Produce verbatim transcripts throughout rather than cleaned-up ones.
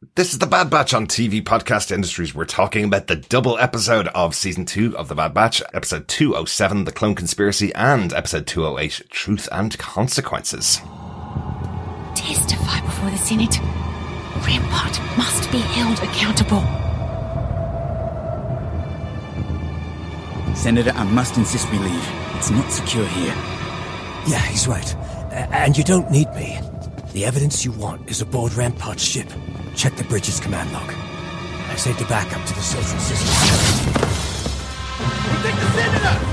This is The Bad Batch on T V Podcast Industries. We're talking about the double episode of Season two of The Bad Batch, Episode two oh seven, The Clone Conspiracy, and Episode two oh eight, Truth and Consequences. Testify before the Senate. Rampart must be held accountable. Senator, I must insist we leave. It's not secure here. Yeah, he's right. A- and you don't need me. The evidence you want is aboard Rampart's ship. Check the bridge's command log. I saved a backup to the social system. Protect the Senator!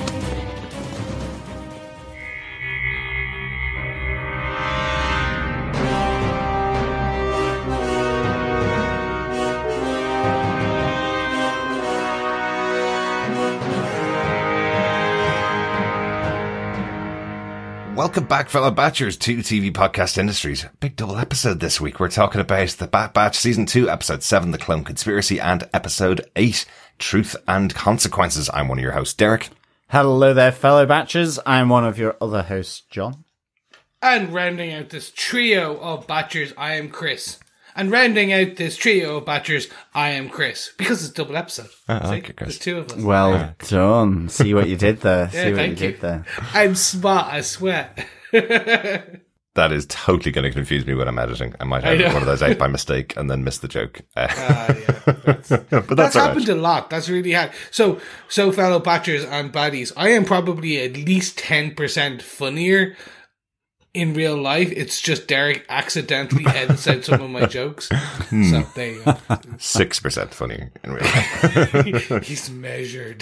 Welcome back, fellow Batchers, to T V Podcast Industries. Big double episode this week. We're talking about The Bad Batch Season two, Episode seven, The Clone Conspiracy, and Episode eight, Truth and Consequences. I'm one of your hosts, Derek. Hello there, fellow Batchers. I'm one of your other hosts, John. And rounding out this trio of Batchers, I am Chris. And rounding out this trio of Batchers, I am Chris. Because it's a double episode. Oh, See? okay, Chris. There's two of us. Well yeah. done. See what you did there. Yeah, See what thank you, you did there. I'm smart, I swear. That is totally going to confuse me when I'm editing. I might have I one of those out by mistake and then miss the joke. Uh, Uh, yeah, that's, but that's, that's all happened right. a lot. That's really hard. So, so fellow Batchers and baddies, I am probably at least ten percent funnier in real life. It's just Derek accidentally edits out some of my jokes. So there you go. six percent funnier in real life. He's measured.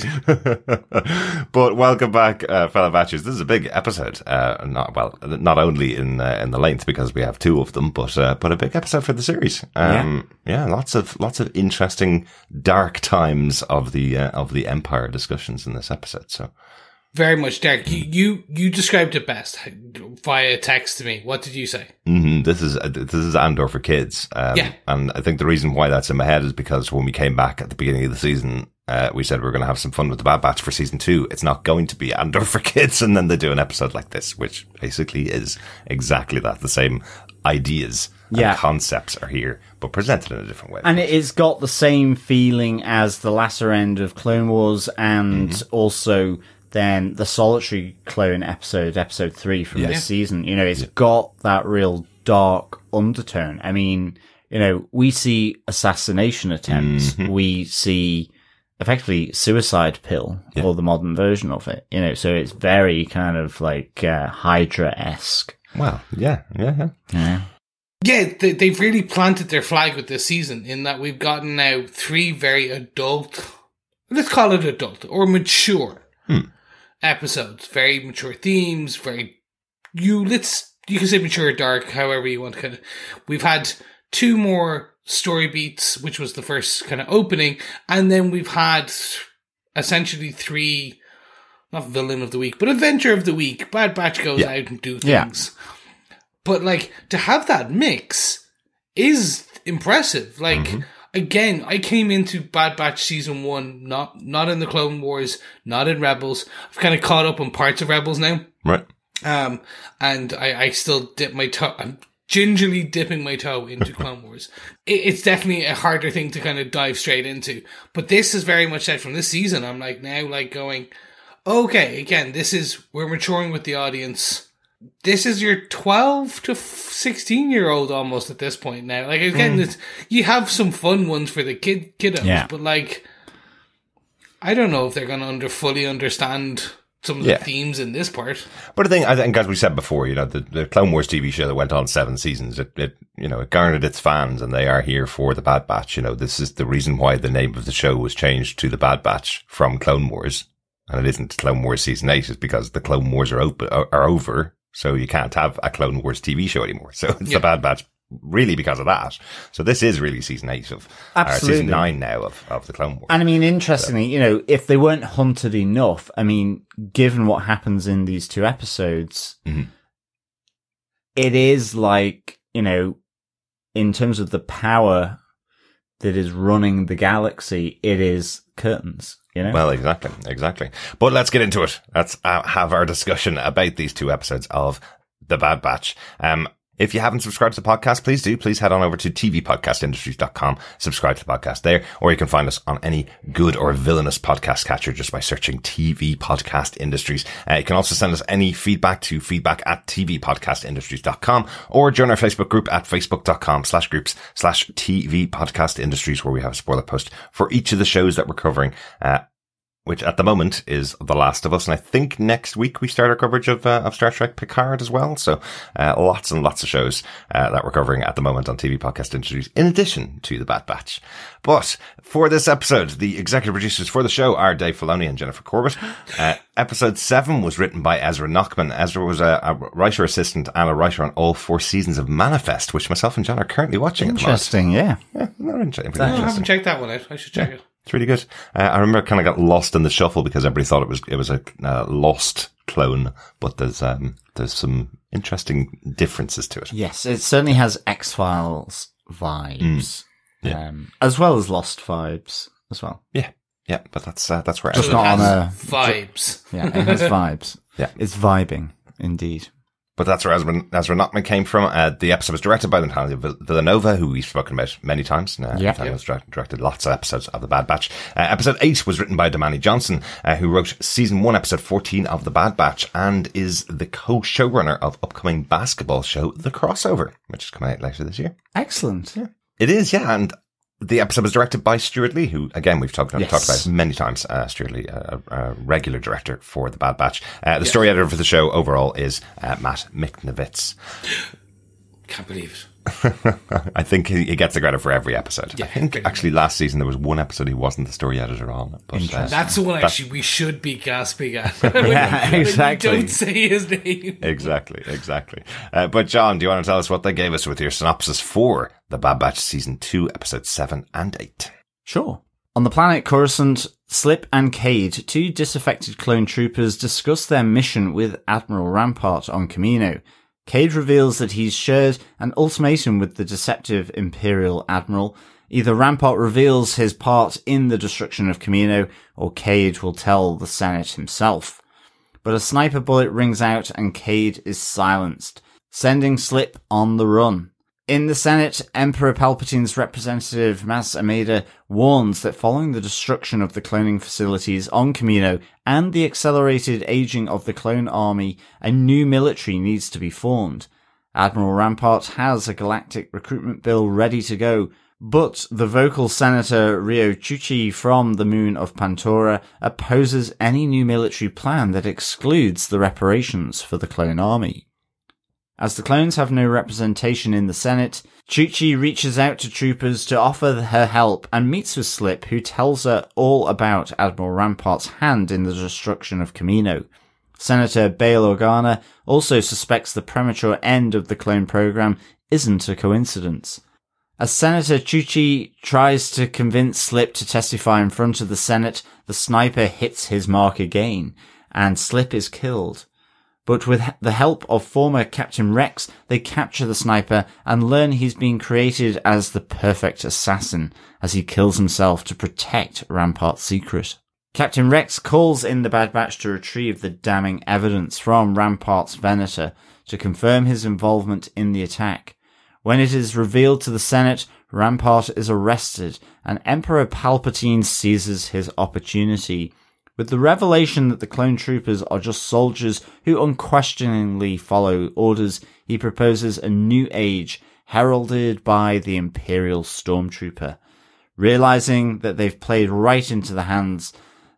But welcome back, uh, fellow Batchers. This is a big episode. Uh, not well, not only in uh, in the length because we have two of them, but uh, but a big episode for the series. Um, yeah. yeah, lots of lots of interesting dark times of the uh, of the Empire discussions in this episode. So. Very much, Derek. You, you you described it best via text to me. What did you say? Mm-hmm. This is uh, this is Andor for kids. Um, Yeah. And I think the reason why that's in my head is because when we came back at the beginning of the season, uh, we said we we're going to have some fun with the Bad Batch for season two. It's not going to be Andor for kids, and then they do an episode like this, which basically is exactly that. The same ideas and Yeah. concepts are here, but presented in a different way. And it's got the same feeling as the latter end of Clone Wars and mm-hmm. also then the solitary clone episode, episode three from Yeah. this season. You know, it's got that real dark undertone. I mean, you know, we see assassination attempts. Mm-hmm. We see effectively suicide pill Yeah. or the modern version of it. You know, so it's very kind of like uh, Hydra-esque. Well, yeah, yeah, yeah. Yeah. Yeah, they, they've really planted their flag with this season in that we've gotten now three very adult, let's call it adult or mature Hmm. episodes. Very mature themes. Very you. Let's you can say mature, dark, however you want to kind of. We've had two more story beats, which was the first kind of opening, and then we've had essentially three, not villain of the week, but adventure of the week. Bad Batch goes Yeah. out and do Yeah. things. But like to have that mix is impressive. Like Mm-hmm. again, I came into Bad Batch season one, not not in the Clone Wars, not in Rebels. I've kind of caught up on parts of Rebels now. Right. Um, and I, I still dip my toe. I'm gingerly dipping my toe into Clone Wars. It, it's definitely a harder thing to kind of dive straight into. But this is very much that from this season. I'm like now like going, okay, again, this is we're maturing with the audience. This is your twelve to sixteen year old almost at this point now. Like again, Mm. it's, you have some fun ones for the kid kiddos, Yeah. but like, I don't know if they're going to under fully understand some of Yeah. the themes in this part. But the thing, I think, as we said before, you know, the, the Clone Wars T V show that went on seven seasons, it, it, you know, it garnered its fans, and they are here for the Bad Batch. You know, this is the reason why the name of the show was changed to the Bad Batch from Clone Wars, and it isn't Clone Wars season eight, is because the Clone Wars are open, are, are over, so you can't have a Clone Wars T V show anymore. So it's Yeah. the Bad Batch. Really, because of that. So this is really season eight of, or Absolutely. season nine now of, of the Clone Wars. And I mean, interestingly, you know, if they weren't hunted enough, I mean, given what happens in these two episodes, Mhm. it is like, you know, in terms of the power that is running the galaxy, it is curtains, you know? Well, exactly, exactly. But let's get into it. Let's uh, have our discussion about these two episodes of The Bad Batch. Um, If you haven't subscribed to the podcast, please do. Please head on over to t v podcast industries dot com, subscribe to the podcast there, or you can find us on any good or villainous podcast catcher just by searching T V Podcast Industries. Uh, you can also send us any feedback to feedback at t v podcast industries dot com, or join our Facebook group at facebook dot com slash groups slash T V Podcast Industries, where we have a spoiler post for each of the shows that we're covering, uh, which at the moment is The Last of Us. And I think next week we start our coverage of, uh, of Star Trek Picard as well. So, uh, lots and lots of shows, uh, that we're covering at the moment on T V Podcast Industries, in addition to The Bad Batch. But for this episode, the executive producers for the show are Dave Filoni and Jennifer Corbett. Uh, episode seven was written by Ezra Knockman. Ezra was a, a writer assistant and a writer on all four seasons of Manifest, which myself and John are currently watching. Interesting, yeah. Yeah, not interesting. No, I haven't checked that one out. I should check yeah. it. It's really good. Uh, I remember it kind of got lost in the shuffle because everybody thought it was it was a uh, Lost clone, but there's um there's some interesting differences to it. Yes, it certainly has X-Files vibes, Mm. Yeah. um, as well as Lost vibes as well. Yeah, yeah, but that's uh, that's where Just I not on a vibes. Yeah, it has vibes. Yeah, it's vibing indeed. But that's where Ezra, Ezra Knockman came from. Uh, the episode was directed by Natalia Villanova, who we've spoken about many times. Uh, yeah. Natalia has directed, directed lots of episodes of The Bad Batch. Uh, episode eight was written by Damani Johnson, uh, who wrote season one, episode fourteen of The Bad Batch, and is the co-showrunner of upcoming basketball show The Crossover, which is coming out later this year. Excellent. Yeah. It is, yeah, and the episode was directed by Stuart Lee, who, again, we've talked, yes. talked about many times. Uh, Stuart Lee, a, a regular director for The Bad Batch. Uh, the yes. story editor for the show overall is uh, Matt Miknevitz. Can't believe it. I think he, he gets the credit for every episode. Yeah, I think actually much. last season there was one episode he wasn't the story editor on. But, uh, that's the one actually we should be gasping at. Yeah, exactly. Don't say his name. Exactly, exactly. Uh, but John, do you want to tell us what they gave us with your synopsis for The Bad Batch Season two, Episodes seven and eight? Sure. On the planet Coruscant, Slip and Cade, two disaffected clone troopers, discuss their mission with Admiral Rampart on Kamino. Cade reveals that he's shared an ultimatum with the deceptive Imperial Admiral. Either Rampart reveals his part in the destruction of Kamino, or Cade will tell the Senate himself. But a sniper bullet rings out and Cade is silenced, sending Slip on the run. In the Senate, Emperor Palpatine's representative, Mas Amedda, warns that following the destruction of the cloning facilities on Kamino and the accelerated aging of the clone army, a new military needs to be formed. Admiral Rampart has a Galactic Recruitment Bill ready to go, but the vocal Senator Riyo Chuchi from the moon of Pantora opposes any new military plan that excludes the reparations for the clone army. As the clones have no representation in the Senate, Chuchi reaches out to troopers to offer her help and meets with Slip, who tells her all about Admiral Rampart's hand in the destruction of Kamino. Senator Bail Organa also suspects the premature end of the clone program isn't a coincidence. As Senator Chuchi tries to convince Slip to testify in front of the Senate, the sniper hits his mark again, and Slip is killed. But with the help of former Captain Rex, they capture the sniper and learn he's been created as the perfect assassin, as he kills himself to protect Rampart's secret. Captain Rex calls in the Bad Batch to retrieve the damning evidence from Rampart's Venator to confirm his involvement in the attack. When it is revealed to the Senate, Rampart is arrested and Emperor Palpatine seizes his opportunity. With the revelation that the clone troopers are just soldiers who unquestioningly follow orders, he proposes a new age heralded by the Imperial Stormtrooper. Realizing that they've played right into the hands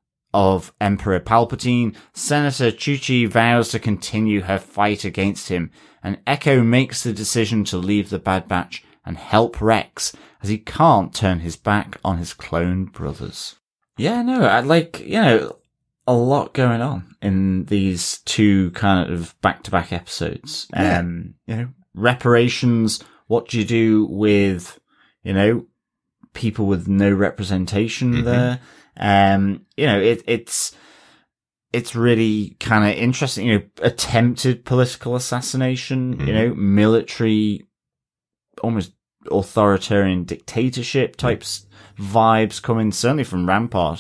of Emperor Palpatine, Senator Chuchi vows to continue her fight against him, and Echo makes the decision to leave the Bad Batch and help Rex, as he can't turn his back on his clone brothers. Yeah, no, I like, you know, a lot going on in these two kind of back-to-back episodes. Yeah. Um, you know, reparations, what do you do with, you know, people with no representation mm-hmm. there? Um, you know, it, it's, it's really kind of interesting, you know, attempted political assassination, mm-hmm. you know, military, almost authoritarian dictatorship types vibes coming certainly from Rampart.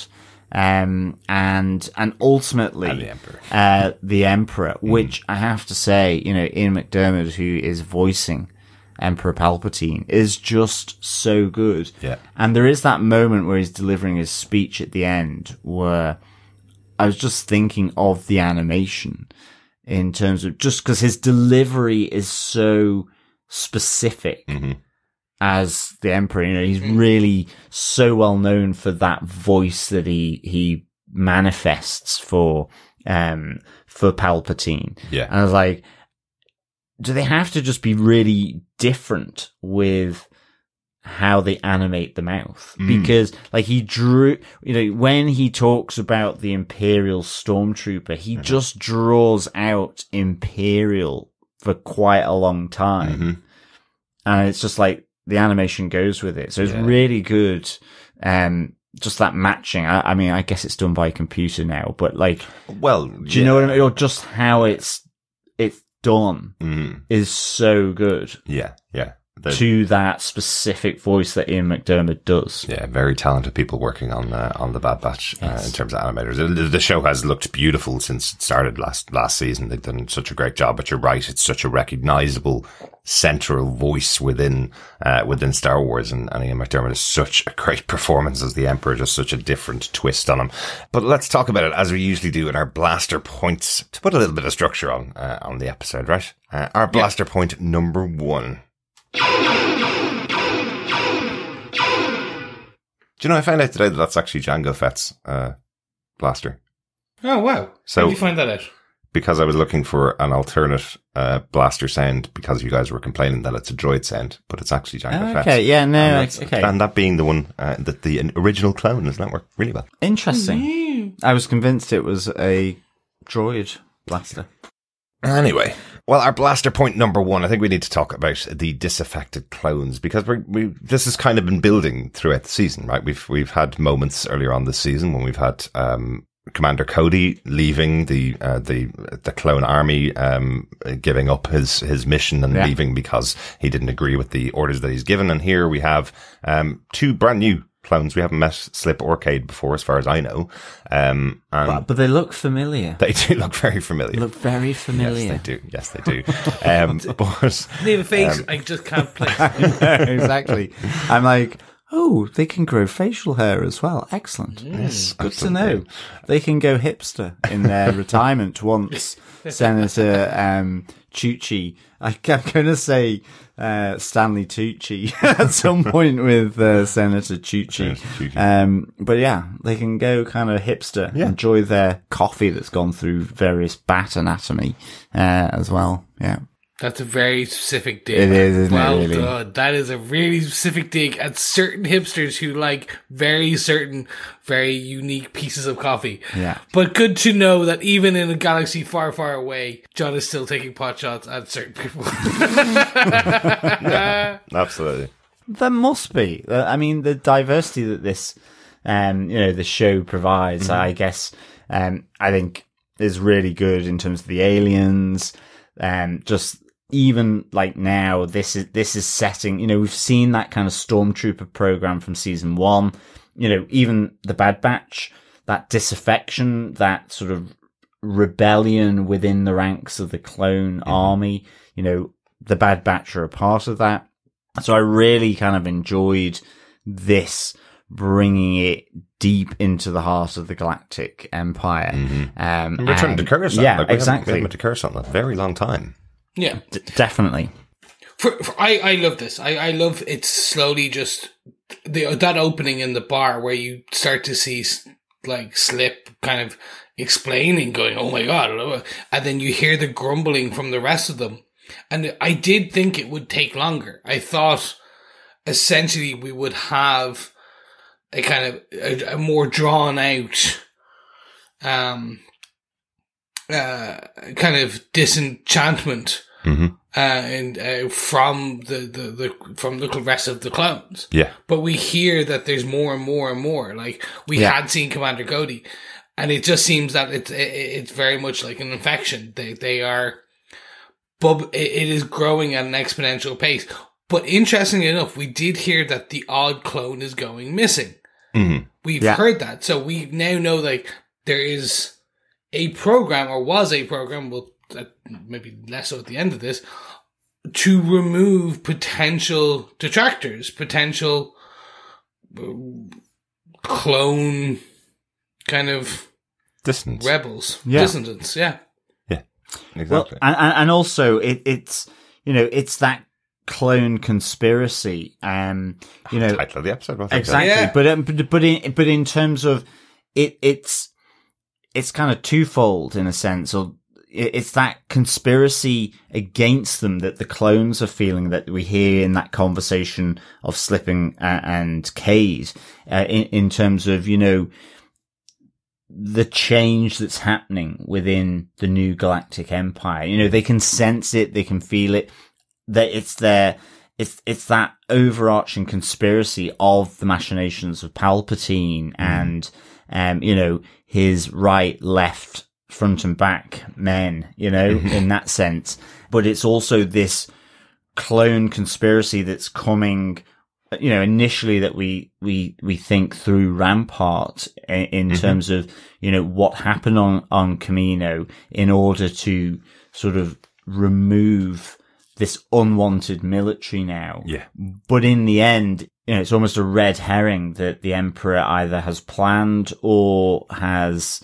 Um, and, and ultimately, And the Emperor. uh, the Emperor, which I have to say, you know, Ian McDiarmid, who is voicing Emperor Palpatine, is just so good. Yeah. And there is that moment where he's delivering his speech at the end where I was just thinking of the animation in terms of just because his delivery is so specific Mm-hmm. as the Emperor. You know, he's really so well known for that voice that he, he manifests for, um, for Palpatine. Yeah. And I was like, do they have to just be really different with how they animate the mouth? Mm. Because, like, he drew, you know, when he talks about the Imperial Stormtrooper, he mm-hmm. just draws out Imperial for quite a long time. Mm-hmm. And it's just like, the animation goes with it. So it's Yeah. really good. Um, just that matching. I, I mean, I guess it's done by computer now, but like, Well, do you know what I mean? Or just how it's, it's done Mm. is so good Yeah, yeah. The- to that specific voice that Ian McDiarmid does. Yeah, very talented people working on uh, on the Bad Batch uh, Yes. in terms of animators. The, the show has looked beautiful since it started last last season. They've done such a great job. But you're right; it's such a recognizable central voice within uh, within Star Wars, and, and Ian McDiarmid is such a great performance as the Emperor, just such a different twist on him. But let's talk about it as we usually do in our blaster points to put a little bit of structure on uh, on the episode. Right, uh, our blaster yeah. point number one. Do you know, I found out today that that's actually Jango Fett's uh, blaster. Oh, wow. So, how did you find that out? Because I was looking for an alternate uh, blaster sound because you guys were complaining that it's a droid sound, but it's actually Jango oh, Fett's. Okay, yeah, no, and okay. And that being the one uh, that the original clone has that worked really well. Interesting. Mm-hmm. I was convinced it was a droid blaster. Anyway, well, our blaster point number one, I think we need to talk about the disaffected clones because we we this has kind of been building throughout the season, right? We've we've had moments earlier on this season when we've had um, Commander Cody leaving the uh, the the clone army, um, giving up his his mission and yeah. leaving because he didn't agree with the orders that he's given. And here we have um, two brand new clones. We haven't met Slip or Cade before, as far as I know. Um, and but, but they look familiar. They do look very familiar. They look very familiar. Yes, they do. Yes, they do. Um, but they have a face um, I just can't place. Exactly. I'm like, oh, they can grow facial hair as well. Excellent. Yes, good absolutely. to know. They can go hipster in their retirement once Senator um, Chuchi. I, I'm going to say uh, Stanley Tucci at some point with uh, Senator Chuchi. Chuchi. Um, but yeah, they can go kind of hipster, yeah. enjoy their coffee that's gone through various bat anatomy uh, as well. Yeah. That's a very specific dig. It is, isn't well it, really? done. That is a really specific dig at certain hipsters who like very certain, very unique pieces of coffee. Yeah. But good to know that even in a galaxy far, far away, John is still taking pot shots at certain people. Yeah, absolutely. There must be. I mean, the diversity that this, um, you know, the show provides, mm-hmm. I guess, um, I think is really good in terms of the aliens, um, just, even like now, this is, this is setting, you know, we've seen that kind of Stormtrooper program from season one, you know, even the Bad Batch, that disaffection, that sort of rebellion within the ranks of the clone mm-hmm. army, you know, the Bad Batch are a part of that. So I really kind of enjoyed this, bringing it deep into the heart of the Galactic Empire. Mm-hmm. Um, We're trying to Coruscant. Yeah, like we exactly. Haven't, we haven't been to Coruscant in a very long time. Yeah, D- definitely. For, for, I, I love this. I, I love it's slowly just the that opening in the bar where you start to see like Slip kind of explaining, going, "Oh my god," and then you hear the grumbling from the rest of them. And I did think it would take longer. I thought essentially we would have a kind of a, a more drawn out, um, uh, kind of disenchantment. Mm-hmm. Uh, and uh, from the, the, the from the rest of the clones, yeah. But we hear that there's more and more and more. Like we yeah. had seen Commander Cody, and it just seems that it's it, it's very much like an infection. They they are, bub. It, it is growing at an exponential pace. But interestingly enough, we did hear that the odd clone is going missing. Mm-hmm. we've Yeah. heard that. So we now know, like, there is a program, or was a program, well, uh, maybe less so at the end of this, to remove potential detractors, potential uh, clone kind of Distance. rebels, Yeah. dissidents, yeah. Yeah, Well, exactly. and, and and also it, it's you know it's that clone conspiracy. Um, you know Title of the episode. I think. exactly. Yeah. But um, but but in but in terms of it, it's it's kind of twofold in a sense. Or it, it's that conspiracy against them that the clones are feeling, that we hear in that conversation of Slipping uh, and Cade, uh, in in terms of you know. the change that's happening within the new Galactic Empire. You know, they can sense it, they can feel it, that it's there, it's, it's that overarching conspiracy of the machinations of Palpatine mm. and, um, you know, his right, left, front and back men, you know, in that sense. But it's also this clone conspiracy that's coming, you know, initially that we, we, we think through Rampart in, in mm-hmm. terms of, you know, what happened on, on Kamino in order to sort of remove this unwanted military now. Yeah. But in the end, you know, it's almost a red herring that the Emperor either has planned or has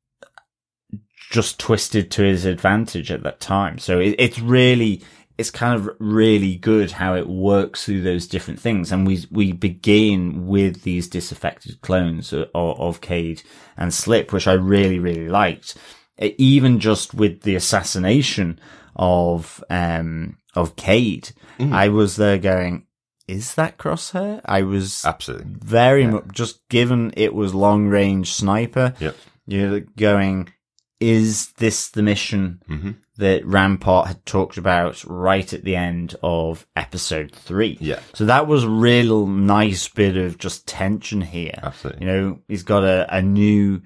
just twisted to his advantage at that time. So it, it's really, it's kind of really good how it works through those different things. And we, we begin with these disaffected clones of, of Cade and Slip, which I really, really liked. Even just with the assassination of, um, of Cade, mm. I was there going, is that Crosshair? I was absolutely very yeah. much just given it was long range sniper. Yep. You're going, is this the mission mm-hmm. that Rampart had talked about right at the end of episode three? Yeah. So that was a real nice bit of just tension here. Absolutely. You know, he's got a, a new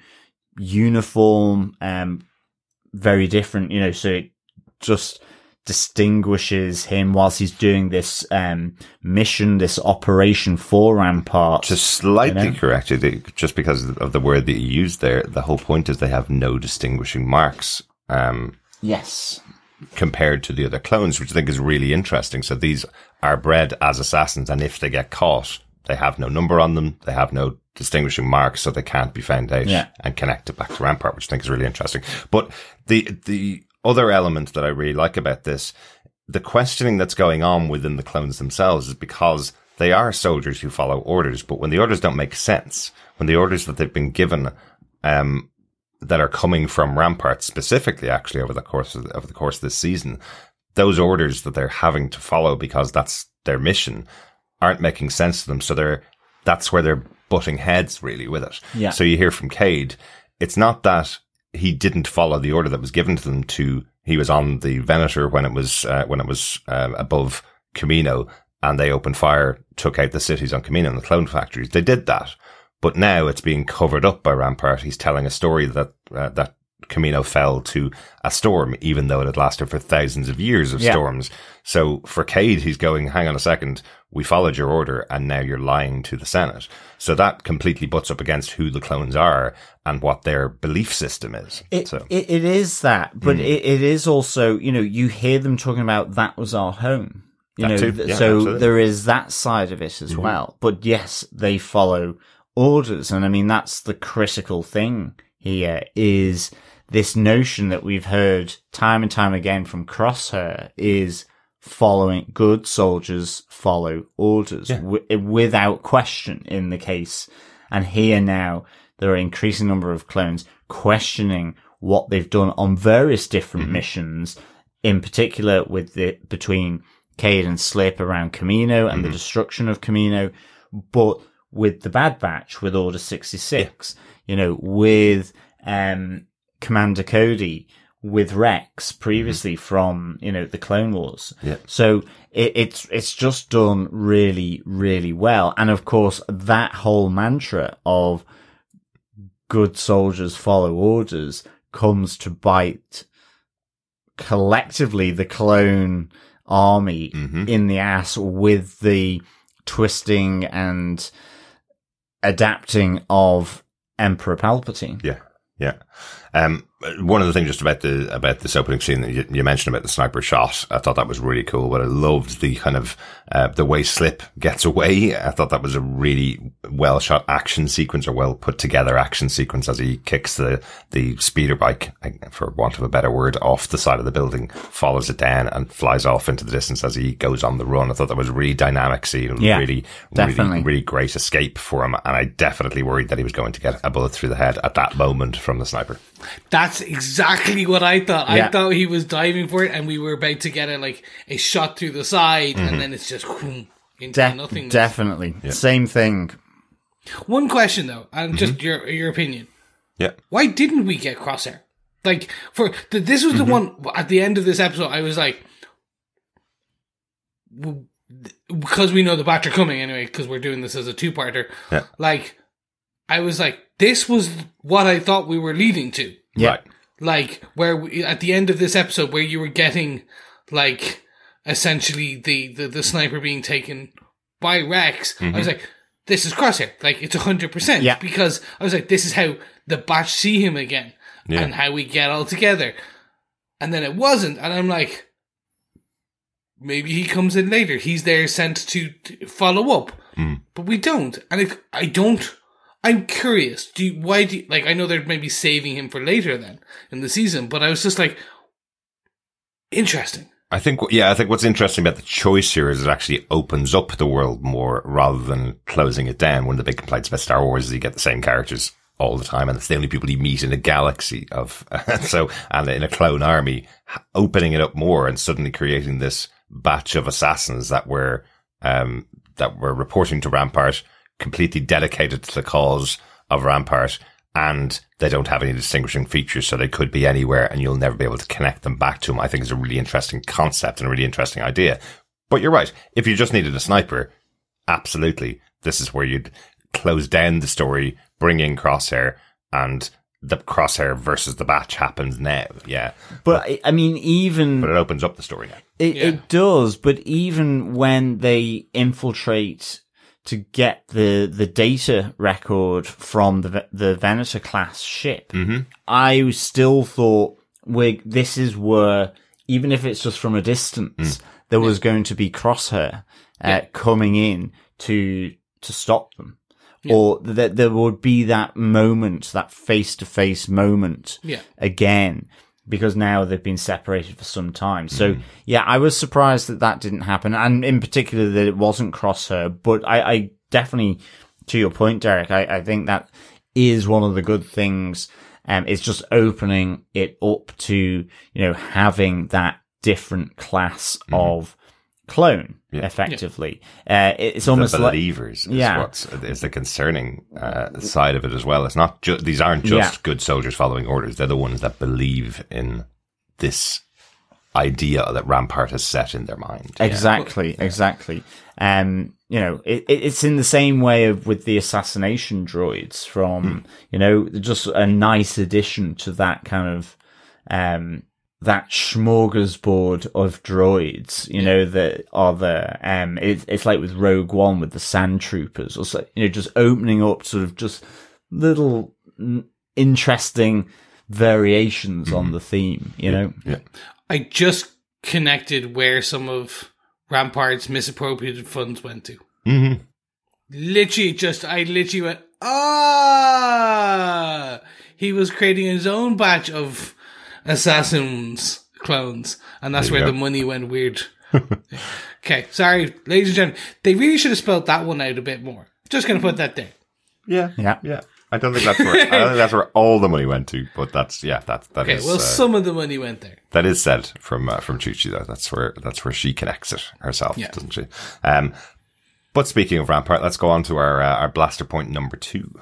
uniform, um, very different, you know, so it just distinguishes him whilst he's doing this, um, mission, this operation for Rampart. Just slightly you know? corrected, just because of the word that you used there. The whole point is they have no distinguishing marks. Um, yes. Compared to the other clones, which I think is really interesting. So these are bred as assassins, and if they get caught, they have no number on them, they have no distinguishing marks, so they can't be found out yeah. and connected back to Rampart, which I think is really interesting. But the the other element that I really like about this, the questioning that's going on within the clones themselves, is because they are soldiers who follow orders, but when the orders don't make sense, when the orders that they've been given, um, that are coming from Rampart specifically, actually, over the course of, over the course of this season, those orders that they're having to follow because that's their mission aren't making sense to them. So they're, that's where they're butting heads really with it. Yeah. So you hear from Cade, it's not that he didn't follow the order that was given to them to, he was on the Venator when it was, uh, when it was, uh, above Kamino, and they opened fire, took out the cities on Kamino and the clone factories. They did that. But now it's being covered up by Rampart. He's telling a story that, uh, that Kamino fell to a storm, even though it had lasted for thousands of years of yeah. storms. So for Cade, he's going, hang on a second, we followed your order and now you're lying to the Senate. So that completely butts up against who the clones are and what their belief system is. It, so. it, it is that, but mm. it, it is also, you know, you hear them talking about that was our home. You that know, too. Yeah, so absolutely. there is that side of it as mm-hmm. well. But yes, they follow orders. And I mean, that's the critical thing here, is this notion that we've heard time and time again from Crosshair is following, good soldiers follow orders yeah. w- without question in the case. And here now, there are an increasing number of clones questioning what they've done on various different mm-hmm. missions, in particular with the, between Cade and Slip around Kamino and mm-hmm. the destruction of Kamino, but with the Bad Batch, with Order sixty-six, yeah. you know, with, um, Commander Cody, with Rex previously mm-hmm. from, you know, the Clone Wars. Yeah. So it, it's, it's just done really, really well. And of course, that whole mantra of good soldiers follow orders comes to bite collectively the clone army mm-hmm. in the ass with the twisting and adapting of Emperor Palpatine. Yeah, yeah. Um, one of the things just about the about this opening scene that you, you mentioned about the sniper shot, I thought that was really cool. But I loved the kind of uh, the way Slip gets away. I thought that was a really well shot action sequence, or well put together action sequence, as he kicks the the speeder bike, for want of a better word, off the side of the building, follows it down, and flies off into the distance as he goes on the run. I thought that was a really dynamic scene. Yeah, really, definitely. really, really great escape for him. And I definitely worried that he was going to get a bullet through the head at that moment from the sniper. That's exactly what I thought. Yeah. I thought he was diving for it, and we were about to get a like a shot through the side, Mm-hmm. and then it's just whoom, into De- nothingness. Definitely. Yeah. Same thing. One question though, and Mm-hmm. just your your opinion. Yeah. Why didn't we get Crosshair? Like, for the, this was the one at the end of this episode. I was like, w- because we know the batch are coming anyway, because we're doing this as a two-parter. Yeah. Like, I was like, this was what I thought we were leading to. Yeah. Right. Like, where we, at the end of this episode, where you were getting, like, essentially the, the, the sniper being taken by Rex, I was like, this is Crosshair. Like, it's one hundred percent. Yeah. Because I was like, this is how the batch see him again. Yeah. And how we get all together. And then it wasn't. And I'm like, maybe he comes in later. He's there sent to, to follow up. Mm. But we don't. And it, I don't... I'm curious. Do you, why do you, like, I know they're maybe saving him for later then in the season, but I was just like, interesting. I think, yeah, I think what's interesting about the choice here is it actually opens up the world more rather than closing it down. One of the big complaints about Star Wars is you get the same characters all the time, and it's the only people you meet in a galaxy of, so, and in a clone army, opening it up more and suddenly creating this batch of assassins that were, um, that were reporting to Rampart, completely dedicated to the cause of Rampart, and they don't have any distinguishing features, so they could be anywhere and you'll never be able to connect them back to them. I think is a really interesting concept and a really interesting idea. But you're right. If you just needed a sniper, absolutely, this is where you'd close down the story, bring in Crosshair, and the Crosshair versus the batch happens now. Yeah. But, I mean, even... But it opens up the story now. It, Yeah. it does, but even when they infiltrate to get the the data record from the the Venator class ship, Mm-hmm. I still thought we this is where, even if it's just from a distance, Mm. there was going to be Crosshair uh, Yeah. coming in to to stop them, or that there would be that moment, that face to face moment Yeah. again. Because now they've been separated for some time. So, yeah, I was surprised that that didn't happen. And in particular, that it wasn't Crosshair. But I, I definitely, to your point, Derek, I, I think that is one of the good things. Um, it's just opening it up to, you know, having that different class mm-hmm. of clone, Yeah. effectively. Uh, it's almost the like... believers is Yeah. what's is the concerning uh, side of it as well. It's not just these aren't just Yeah. good soldiers following orders. They're the ones that believe in this idea that Rampart has set in their mind. Exactly, exactly. Um, you know, it, it, it's in the same way of with the assassination droids from, Mm. you know, just a nice addition to that kind of, um, that smorgasbord of droids, you know, that are the, um, it, it's like with Rogue One with the Sand Troopers, or so, you know, just opening up sort of just little n- interesting variations Mm-hmm. on the theme, you know? Yeah. I just connected where some of Rampart's misappropriated funds went to. Mm-hmm. Literally, just, I literally went, ah! He was creating his own batch of assassins, clones, and that's There you where go. the money went weird. Okay, sorry, ladies and gentlemen. They really should have spelled that one out a bit more. Just gonna put that there. Yeah. Yeah. Yeah. I don't think that's where I don't think that's where all the money went to, but that's yeah, that that Okay, is, well, uh, some of the money went there. that is said from uh, from Chuchi though. That's where that's where she connects it herself, Yeah. doesn't she? Um, but speaking of Rampart, let's go on to our uh, our blaster point number two.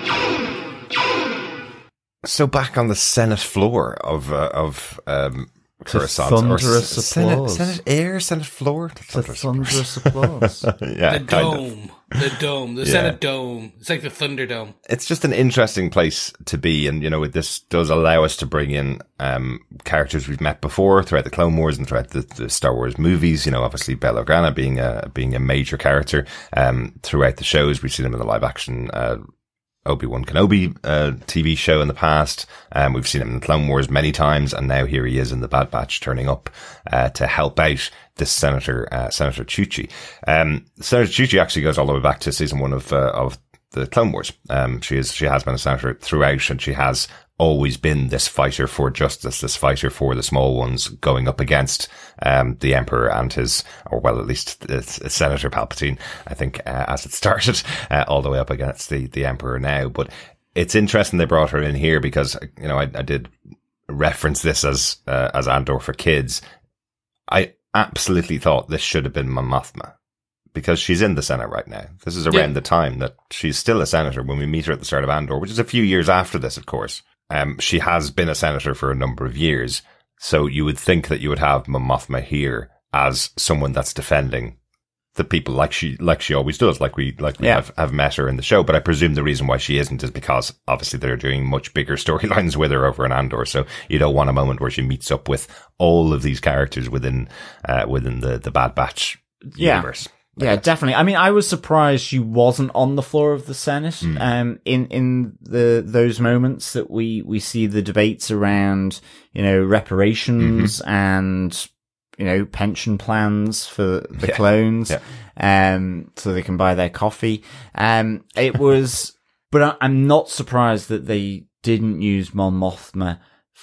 So back on the Senate floor of uh, of um, Coruscant. Thunderous or Senate, applause. Senate air, Senate floor. The thunderous applause. Yeah, The kind dome. of. The dome. The Yeah. Senate dome. It's like the Thunderdome. It's just an interesting place to be. And, you know, this does allow us to bring in um characters we've met before throughout the Clone Wars and throughout the, the Star Wars movies. You know, obviously Bail Organa being a, being a major character um throughout the shows. We've seen him in the live action uh Obi-Wan Kenobi uh, T V show in the past. Um, we've seen him in the Clone Wars many times, and now here he is in the Bad Batch, turning up uh, to help out this Senator uh, Senator Chuchi. Um, Senator Chuchi actually goes all the way back to season one of uh, of the Clone Wars. Um, she is she has been a senator throughout, and she has always been this fighter for justice, this fighter for the small ones, going up against um the Emperor and his, or well, at least it's, it's Senator Palpatine, I think, uh, as it started, uh, all the way up against the the Emperor now. But it's interesting they brought her in here because, you know, I, I did reference this as uh, as Andor for kids. I absolutely thought this should have been Mon Mothma, because she's in the Senate right now. This is around Yeah. the time that she's still a senator when we meet her at the start of Andor, which is a few years after this, of course. Um, she has been a senator for a number of years. So you would think that you would have Mon Mothma here as someone that's defending the people like she, like she always does, like we, like we Yeah. have, have met her in the show. But I presume the reason why she isn't is because obviously they're doing much bigger storylines with her over in Andor. So you don't want a moment where she meets up with all of these characters within, uh, within the, the Bad Batch Yeah. universe. Yeah, definitely. I mean, I was surprised she wasn't on the floor of the Senate. Mm. Um, in in the those moments that we we see the debates around, you know, reparations Mm-hmm. and, you know, pension plans for the Yeah. clones, Yeah. um, so they can buy their coffee. Um, it was, but I, I'm not surprised that they didn't use Mon Mothma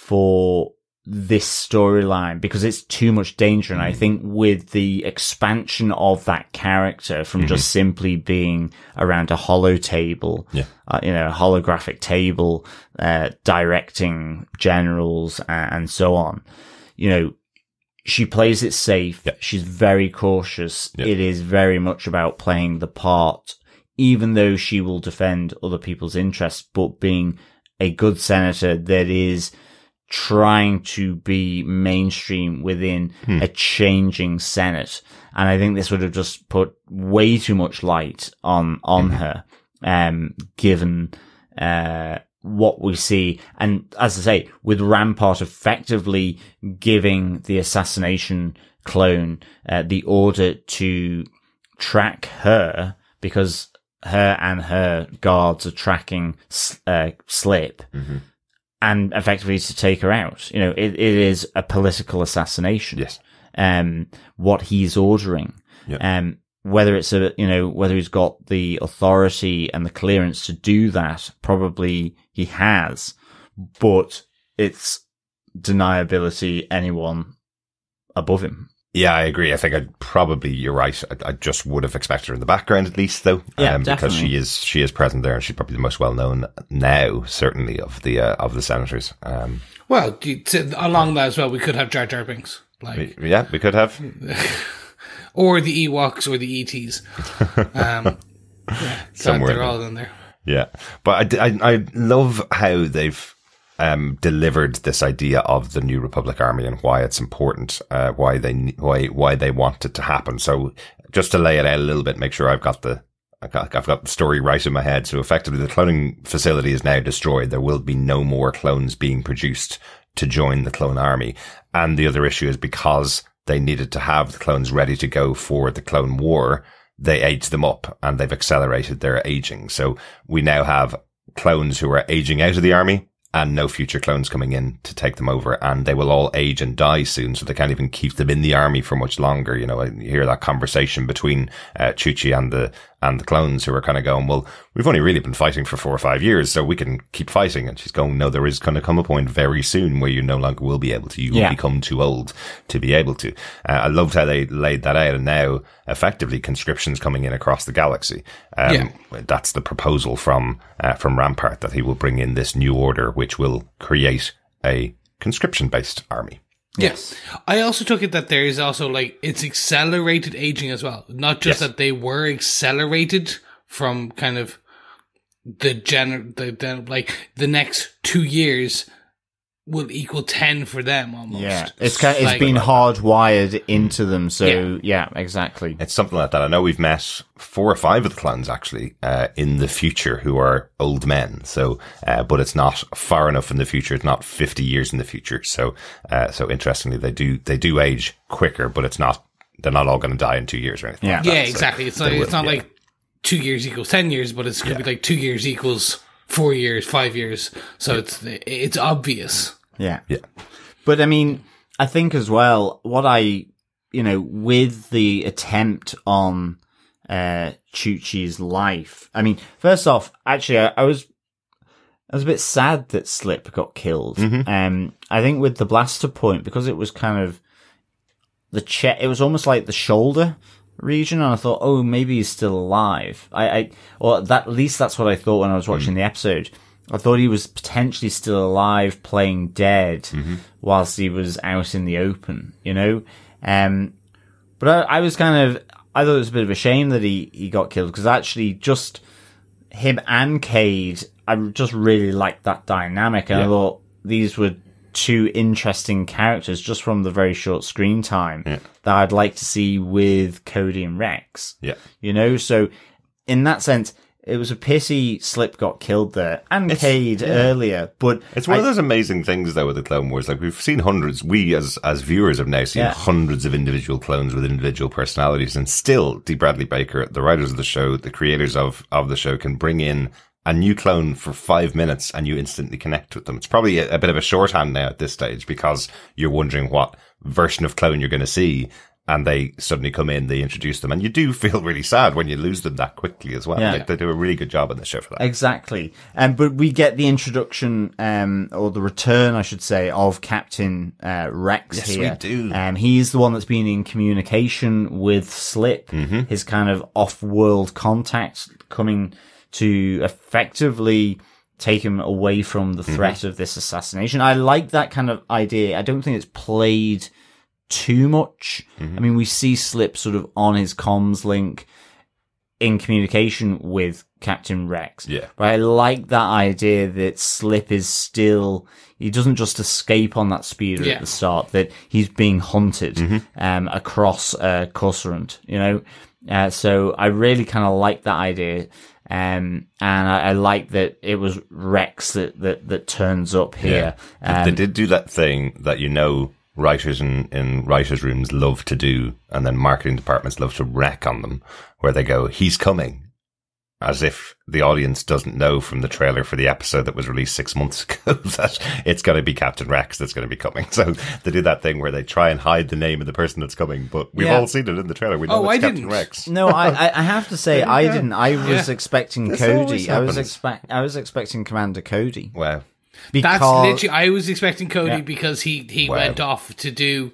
for this storyline, because it's too much danger. And I think with the expansion of that character from Mm-hmm. just simply being around a holo table, Yeah. uh, you know, a holographic table, uh, directing generals and, and so on, you know, she plays it safe. Yeah. She's very cautious. Yeah. It is very much about playing the part, even though she will defend other people's interests, but being a good senator that is trying to be mainstream within Hmm. a changing Senate. And I think this would have just put way too much light on, on Mm-hmm. her, um, given, uh, what we see. And as I say, with Rampart effectively giving the assassination clone, uh, the order to track her, because her and her guards are tracking, uh, Slip. Mm-hmm. And effectively to take her out. You know, it, it is a political assassination. Yes. Um, what he's ordering. Yeah. Um, whether it's a, you know, whether he's got the authority and the clearance to do that, probably he has, but it's deniability anyone above him. Yeah, I agree. I think I'd probably, you're right. I, I just would have expected her in the background at least, though. Yeah, um, because definitely. she is, she is present there, and she's probably the most well known now, certainly of the, uh, of the senators. Um, Well, you- to- along that as well, we could have Jar Jar Binks. Like, we- yeah, we could have. or the Ewoks or the E Ts. Um, yeah, Somewhere they're in all in there. Yeah. But I, I, I love how they've, um, delivered this idea of the New Republic Army and why it's important, uh, why they, why, why they want it to happen. So just to lay it out a little bit, make sure I've got the, I've got, I've got the story right in my head. So effectively the cloning facility is now destroyed. There will be no more clones being produced to join the clone army. And the other issue is because they needed to have the clones ready to go for the Clone War, they aged them up and they've accelerated their aging. So we now have clones who are aging out of the army and no future clones coming in to take them over, and they will all age and die soon, so they can't even keep them in the army for much longer. You know, I hear that conversation between uh, Chuchi and the and the clones, who are kind of going, well, we've only really been fighting for four or five years, so we can keep fighting. And she's going, no, there is going to come a point very soon where you no longer will be able to. You will Yeah. become too old to be able to. Uh, I loved how they laid that out, and now effectively conscription's coming in across the galaxy. Um, Yeah. That's the proposal from uh, from Rampart, that he will bring in this new order, which will create a conscription-based army. Yes. I also took it that there is also like it's accelerated aging as well. Not just Yes. that they were accelerated from kind of the gener the, the like the next two years will equal ten for them almost. Yeah, it's kind of, it's Like- been hardwired into them. So Yeah. yeah, exactly. It's something like that. I know we've met four or five of the clones actually uh, in the future who are old men. So, uh, but it's not far enough in the future. It's not fifty years in the future. So, uh, so interestingly, they do they do age quicker, but it's not. They're not all going to die in two years or anything. Yeah. like Yeah, that. So exactly. It's they not, will- it's not yeah. like two years equals ten years, but it's going to Yeah. be like two years equals four years, five years. So it's it's obvious. Yeah. Yeah. But I mean, I think as well, what I, you know, with the attempt on uh Chuchi's life, I mean, first off, actually, I, I was I was a bit sad that Slip got killed. Mm-hmm. Um, I think with the blaster point, because it was kind of the che- it was almost like the shoulder region, and I thought, oh, maybe he's still alive. I, I, or that, at least that's what I thought when I was watching Mm. the episode. I thought he was potentially still alive, playing dead, Mm-hmm. whilst he was out in the open, you know? Um, but I, I was kind of, I thought it was a bit of a shame that he, he got killed, because actually just him and Cade, I just really liked that dynamic, and Yeah. I thought these were two interesting characters just from the very short screen time Yeah. that I'd like to see with Cody and Rex. Yeah. You know, so in that sense, it was a pity Slip got killed there, and Cade earlier, but It's one I- of those amazing things, though, with the Clone Wars. Like, we've seen hundreds, we as as viewers have now seen Yeah. hundreds of individual clones with individual personalities, and still, D. Bradley Baker, the writers of the show, the creators of, of the show, can bring in a new clone for five minutes and you instantly connect with them. It's probably a, a bit of a shorthand now at this stage, because you're wondering what version of clone you're going to see, and they suddenly come in, they introduce them, and you do feel really sad when you lose them that quickly as well. Yeah. Like, they do a really good job on the show for that. Exactly. Um, but we get the introduction, um, or the return, I should say, of Captain uh, Rex Yes, here. we do. Um, he's the one that's been in communication with Slip, Mm-hmm. his kind of off-world contact coming to effectively take him away from the threat Mm-hmm. of this assassination. I like that kind of idea. I don't think it's played too much. Mm-hmm. I mean, we see Slip sort of on his comms link in communication with Captain Rex. Yeah. But I like that idea that Slip is still, he doesn't just escape on that speeder Yeah. at the start, that he's being hunted Mm-hmm. um, across uh, Coruscant, you know? Uh, so I really kind of like that idea. Um, and I, I like that it was Rex that, that, that turns up here. Yeah. They Um, did do that thing that, you know, writers in, in writers' rooms love to do, and then marketing departments love to wreck on them, where they go, he's coming, as if the audience doesn't know from the trailer for the episode that was released six months ago that it's going to be Captain Rex that's going to be coming. So they do that thing where they try and hide the name of the person that's coming, but we've Yeah. all seen it in the trailer. We know Oh, it's I Captain didn't. Rex. No, I, I I have to say I didn't. I was Yeah. expecting This Cody. always I was happens. expect I was expecting Commander Cody. Wow. Because That's literally, I was expecting Cody Yeah. because he, he Wow. went off to do,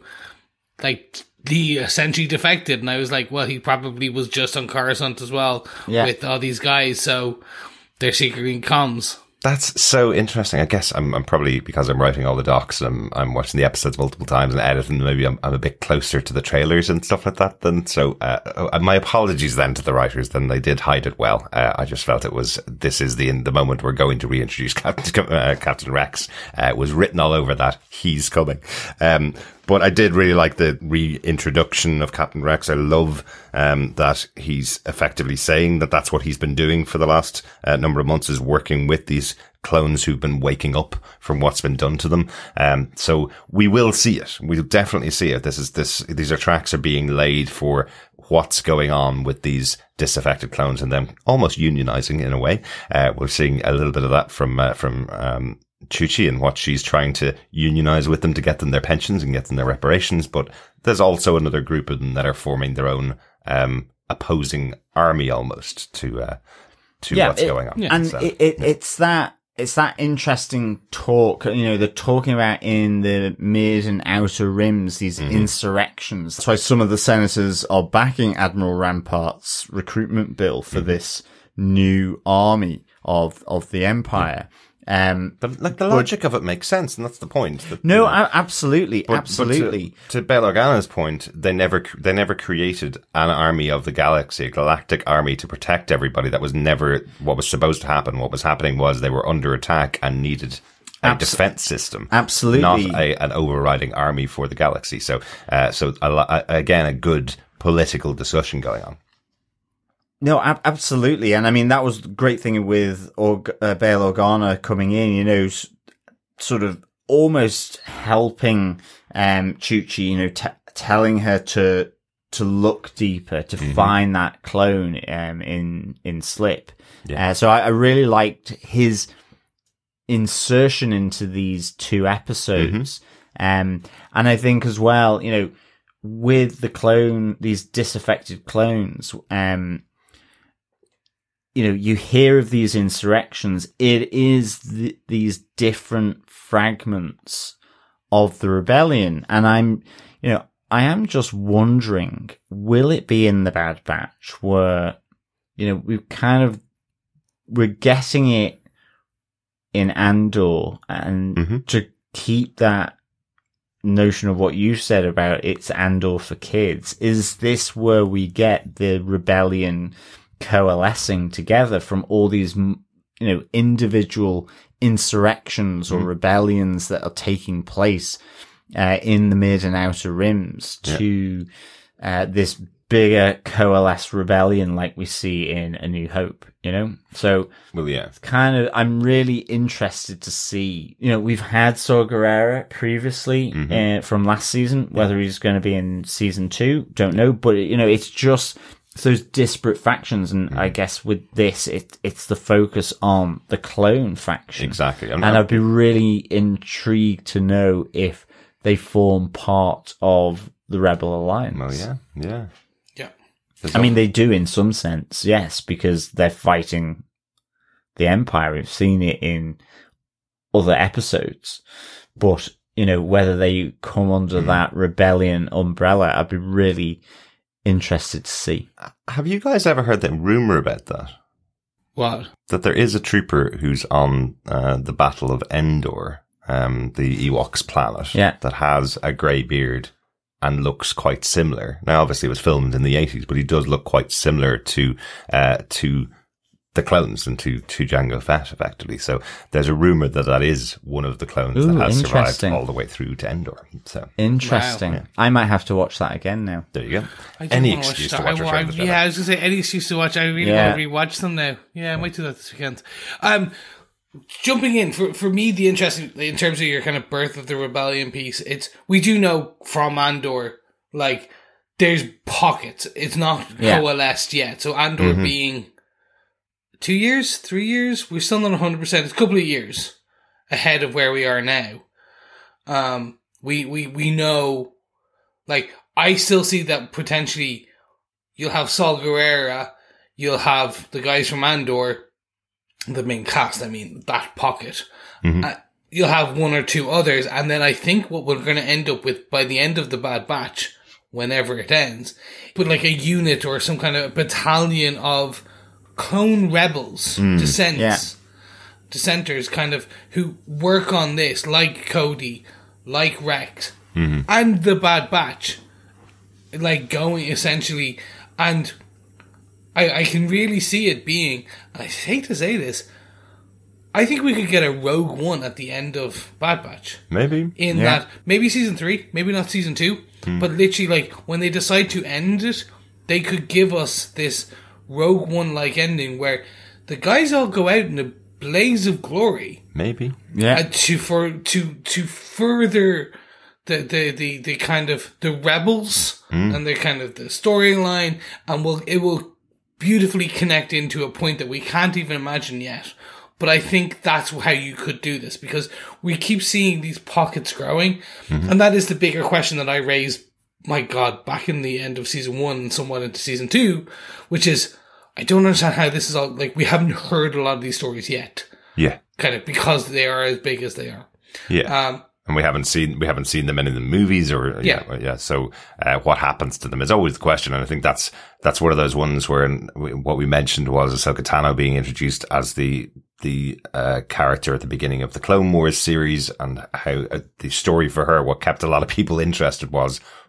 like, the essentially defected, and I was like, well, he probably was just on Coruscant as well Yeah. with all these guys, so they're secretly in comms. That's so interesting. I guess I'm, I'm probably, because I'm writing all the docs and I'm, I'm watching the episodes multiple times and editing, maybe I'm, I'm a bit closer to the trailers and stuff like that then. So, uh, my apologies then to the writers. Then they did hide it well. Uh, I just felt it was, this is the, in the moment we're going to reintroduce Captain, uh, Captain Rex. Uh, it was written all over that he's coming. Um, But I did really like the reintroduction of Captain Rex. I love um, that he's effectively saying that that's what he's been doing for the last uh, number of months, is working with these clones who've been waking up from what's been done to them. Um, so we will see it. We'll definitely see it. This is this. These are tracks are being laid for what's going on with these disaffected clones and them almost unionizing in a way. Uh, we're seeing a little bit of that from uh, from. Um, Chuchi and what she's trying to unionize with them to get them their pensions and get them their reparations. But there's also another group of them that are forming their own um, opposing army almost to uh, to what's it- going on. and So, it, it, it's that it's that interesting talk. You know, they're talking about in the mid and outer rims these Mm-hmm. insurrections. That's why some of the senators are backing Admiral Rampart's recruitment bill for Mm-hmm. this new army of of the Empire. Um, but like the logic of it makes sense, and that's the point. That, no, you know, a- absolutely, but- but absolutely. to, to Bail Organa's point, they never they never created an army of the galaxy, a galactic army to protect everybody. That was never what was supposed to happen. What was happening was they were under attack and needed a Abs- defense system, absolutely, not a, an overriding army for the galaxy. So, uh, so a, a, again, a good political discussion going on. No, ab- absolutely, and I mean that was the great thing with Org- uh, Bail Organa coming in. You know, s- sort of almost helping um, Chuchi. You know, t- telling her to to look deeper, to mm-hmm. find that clone um, in in Slip. Yeah. Uh, so I, I really liked his insertion into these two episodes. Mm-hmm. Um, and I think as well, you know, with the clone, these disaffected clones, um, you know, you hear of these insurrections. It is th- these different fragments of the rebellion. And I'm, you know, I am just wondering, will it be in the Bad Batch where, you know, we've kind of, we're getting it in Andor, and mm-hmm. to keep that notion of what you said about it's Andor for kids, is this where we get the rebellion coalescing together from all these, you know, individual insurrections or mm-hmm. rebellions that are taking place uh, in the mid and outer rims to yeah. uh, this bigger coalesced rebellion like we see in A New Hope, you know? So, well, yeah, kind of, I'm really interested to see, you know, we've had Saw Gerrera previously mm-hmm. uh, from last season, whether yeah. he's going to be in season two, don't know, but, you know, it's just those disparate factions, and mm-hmm. I guess with this, it, it's the focus on the clone faction. Exactly. I'm, and I'm, I'd be really intrigued to know if they form part of the Rebel Alliance. Well, yeah, yeah. I mean, they do in some sense, yes, because they're fighting the Empire. We've seen it in other episodes. But, you know, whether they come under mm. that rebellion umbrella, I'd be really interested to see. Have you guys ever heard the rumor about that? What? That there is a trooper who's on uh, the Battle of Endor, um, the Ewoks planet, yeah. that has a grey beard and looks quite similar. Now, obviously, it was filmed in the eighties, but he does look quite similar to uh, to the clones and to, to Jango Fett, effectively. So there's a rumor that that is one of the clones Ooh, that has survived all the way through to Endor. So interesting. Wow. Yeah. I might have to watch that again now. There you go. I Any excuse to watch I, I, Yeah, I was going to say, any excuse to watch. I really yeah. want to rewatch them now. Yeah, I might do that this weekend. Um, Jumping in, for for me, the interesting, in terms of your kind of birth of the rebellion piece, it's, we do know from Andor, like, there's pockets. It's not yeah. coalesced yet. So Andor mm-hmm. being two years, three years, we're still not one hundred percent. It's a couple of years ahead of where we are now. Um, we, we, we know, like, I still see that potentially you'll have Saw Gerrera, you'll have the guys from Andor, the main cast, I mean, that pocket. Mm-hmm. Uh, you'll have one or two others, and then I think what we're going to end up with by the end of the Bad Batch, whenever it ends, with like a unit or some kind of battalion of clone rebels, mm, dissents, yeah. dissenters, kind of, who work on this, like Cody, like Rex, mm-hmm. and the Bad Batch, like going essentially, and I, I can really see it being, and I hate to say this, I think we could get a Rogue One at the end of Bad Batch. Maybe. In yeah. that, maybe season three, maybe not season two, hmm. but literally, like, when they decide to end it, they could give us this Rogue One-like ending where the guys all go out in a blaze of glory. Maybe. Yeah. Uh, to, for, to, to further the, the, the, the kind of, the rebels, mm. and the kind of the storyline, and will, it will beautifully connect into a point that we can't even imagine yet. But I think that's how you could do this, because we keep seeing these pockets growing. Mm-hmm. And that is the bigger question that I raised, my God, back in the end of season one and somewhat into season two, which is, I don't understand how this is all, like, we haven't heard a lot of these stories yet. Yeah. Kind of because they are as big as they are. Yeah. Um, and we haven't seen, we haven't seen them in the movies or, yeah. Yeah. yeah. So, uh, what happens to them is always the question. And I think that's, that's one of those ones where we, what we mentioned was Ahsoka Tano being introduced as the, the, uh, character at the beginning of the Clone Wars series, and how uh, the story for her, what kept a lot of people interested was,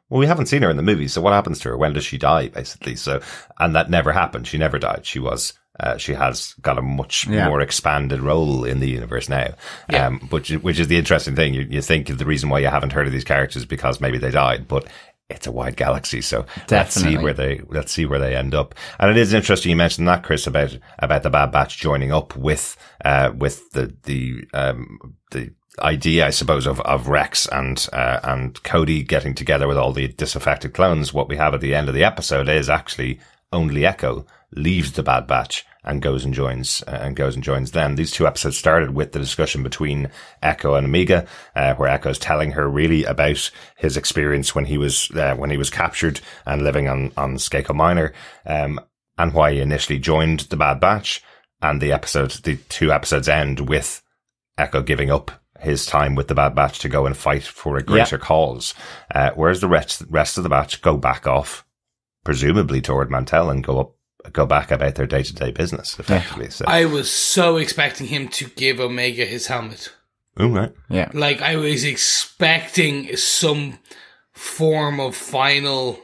Well, we haven't seen her in the movie, so what happens to her? When does she die, basically? So, and that never happened. She never died. She was, uh, she has got a much yeah. more expanded role in the universe now. Yeah. Um, which, which is the interesting thing. You, you think the reason why you haven't heard of these characters is because maybe they died, but it's a wide galaxy. So Definitely. let's see where they, let's see where they end up. And it is interesting you mentioned that, Chris, about, about the Bad Batch joining up with, uh, with the, the, um, the, idea, I suppose, of, of Rex and, uh, and Cody getting together with all the disaffected clones. What we have at the end of the episode is actually only Echo leaves the Bad Batch and goes and joins, uh, and goes and joins them. These two episodes started with the discussion between Echo and Omega, uh, where Echo's telling her really about his experience when he was, uh, when he was captured and living on, on Skako Minor, um, and why he initially joined the Bad Batch. And the episode, the two episodes end with Echo giving up his time with the Bad Batch to go and fight for a greater yep. cause. Uh, whereas the rest, rest of the batch go back off, presumably toward Mantell, and go up, go back about their day-to-day business, effectively. Yeah. So I was so expecting him to give Omega his helmet. Oh, right. Yeah. Like, I was expecting some form of final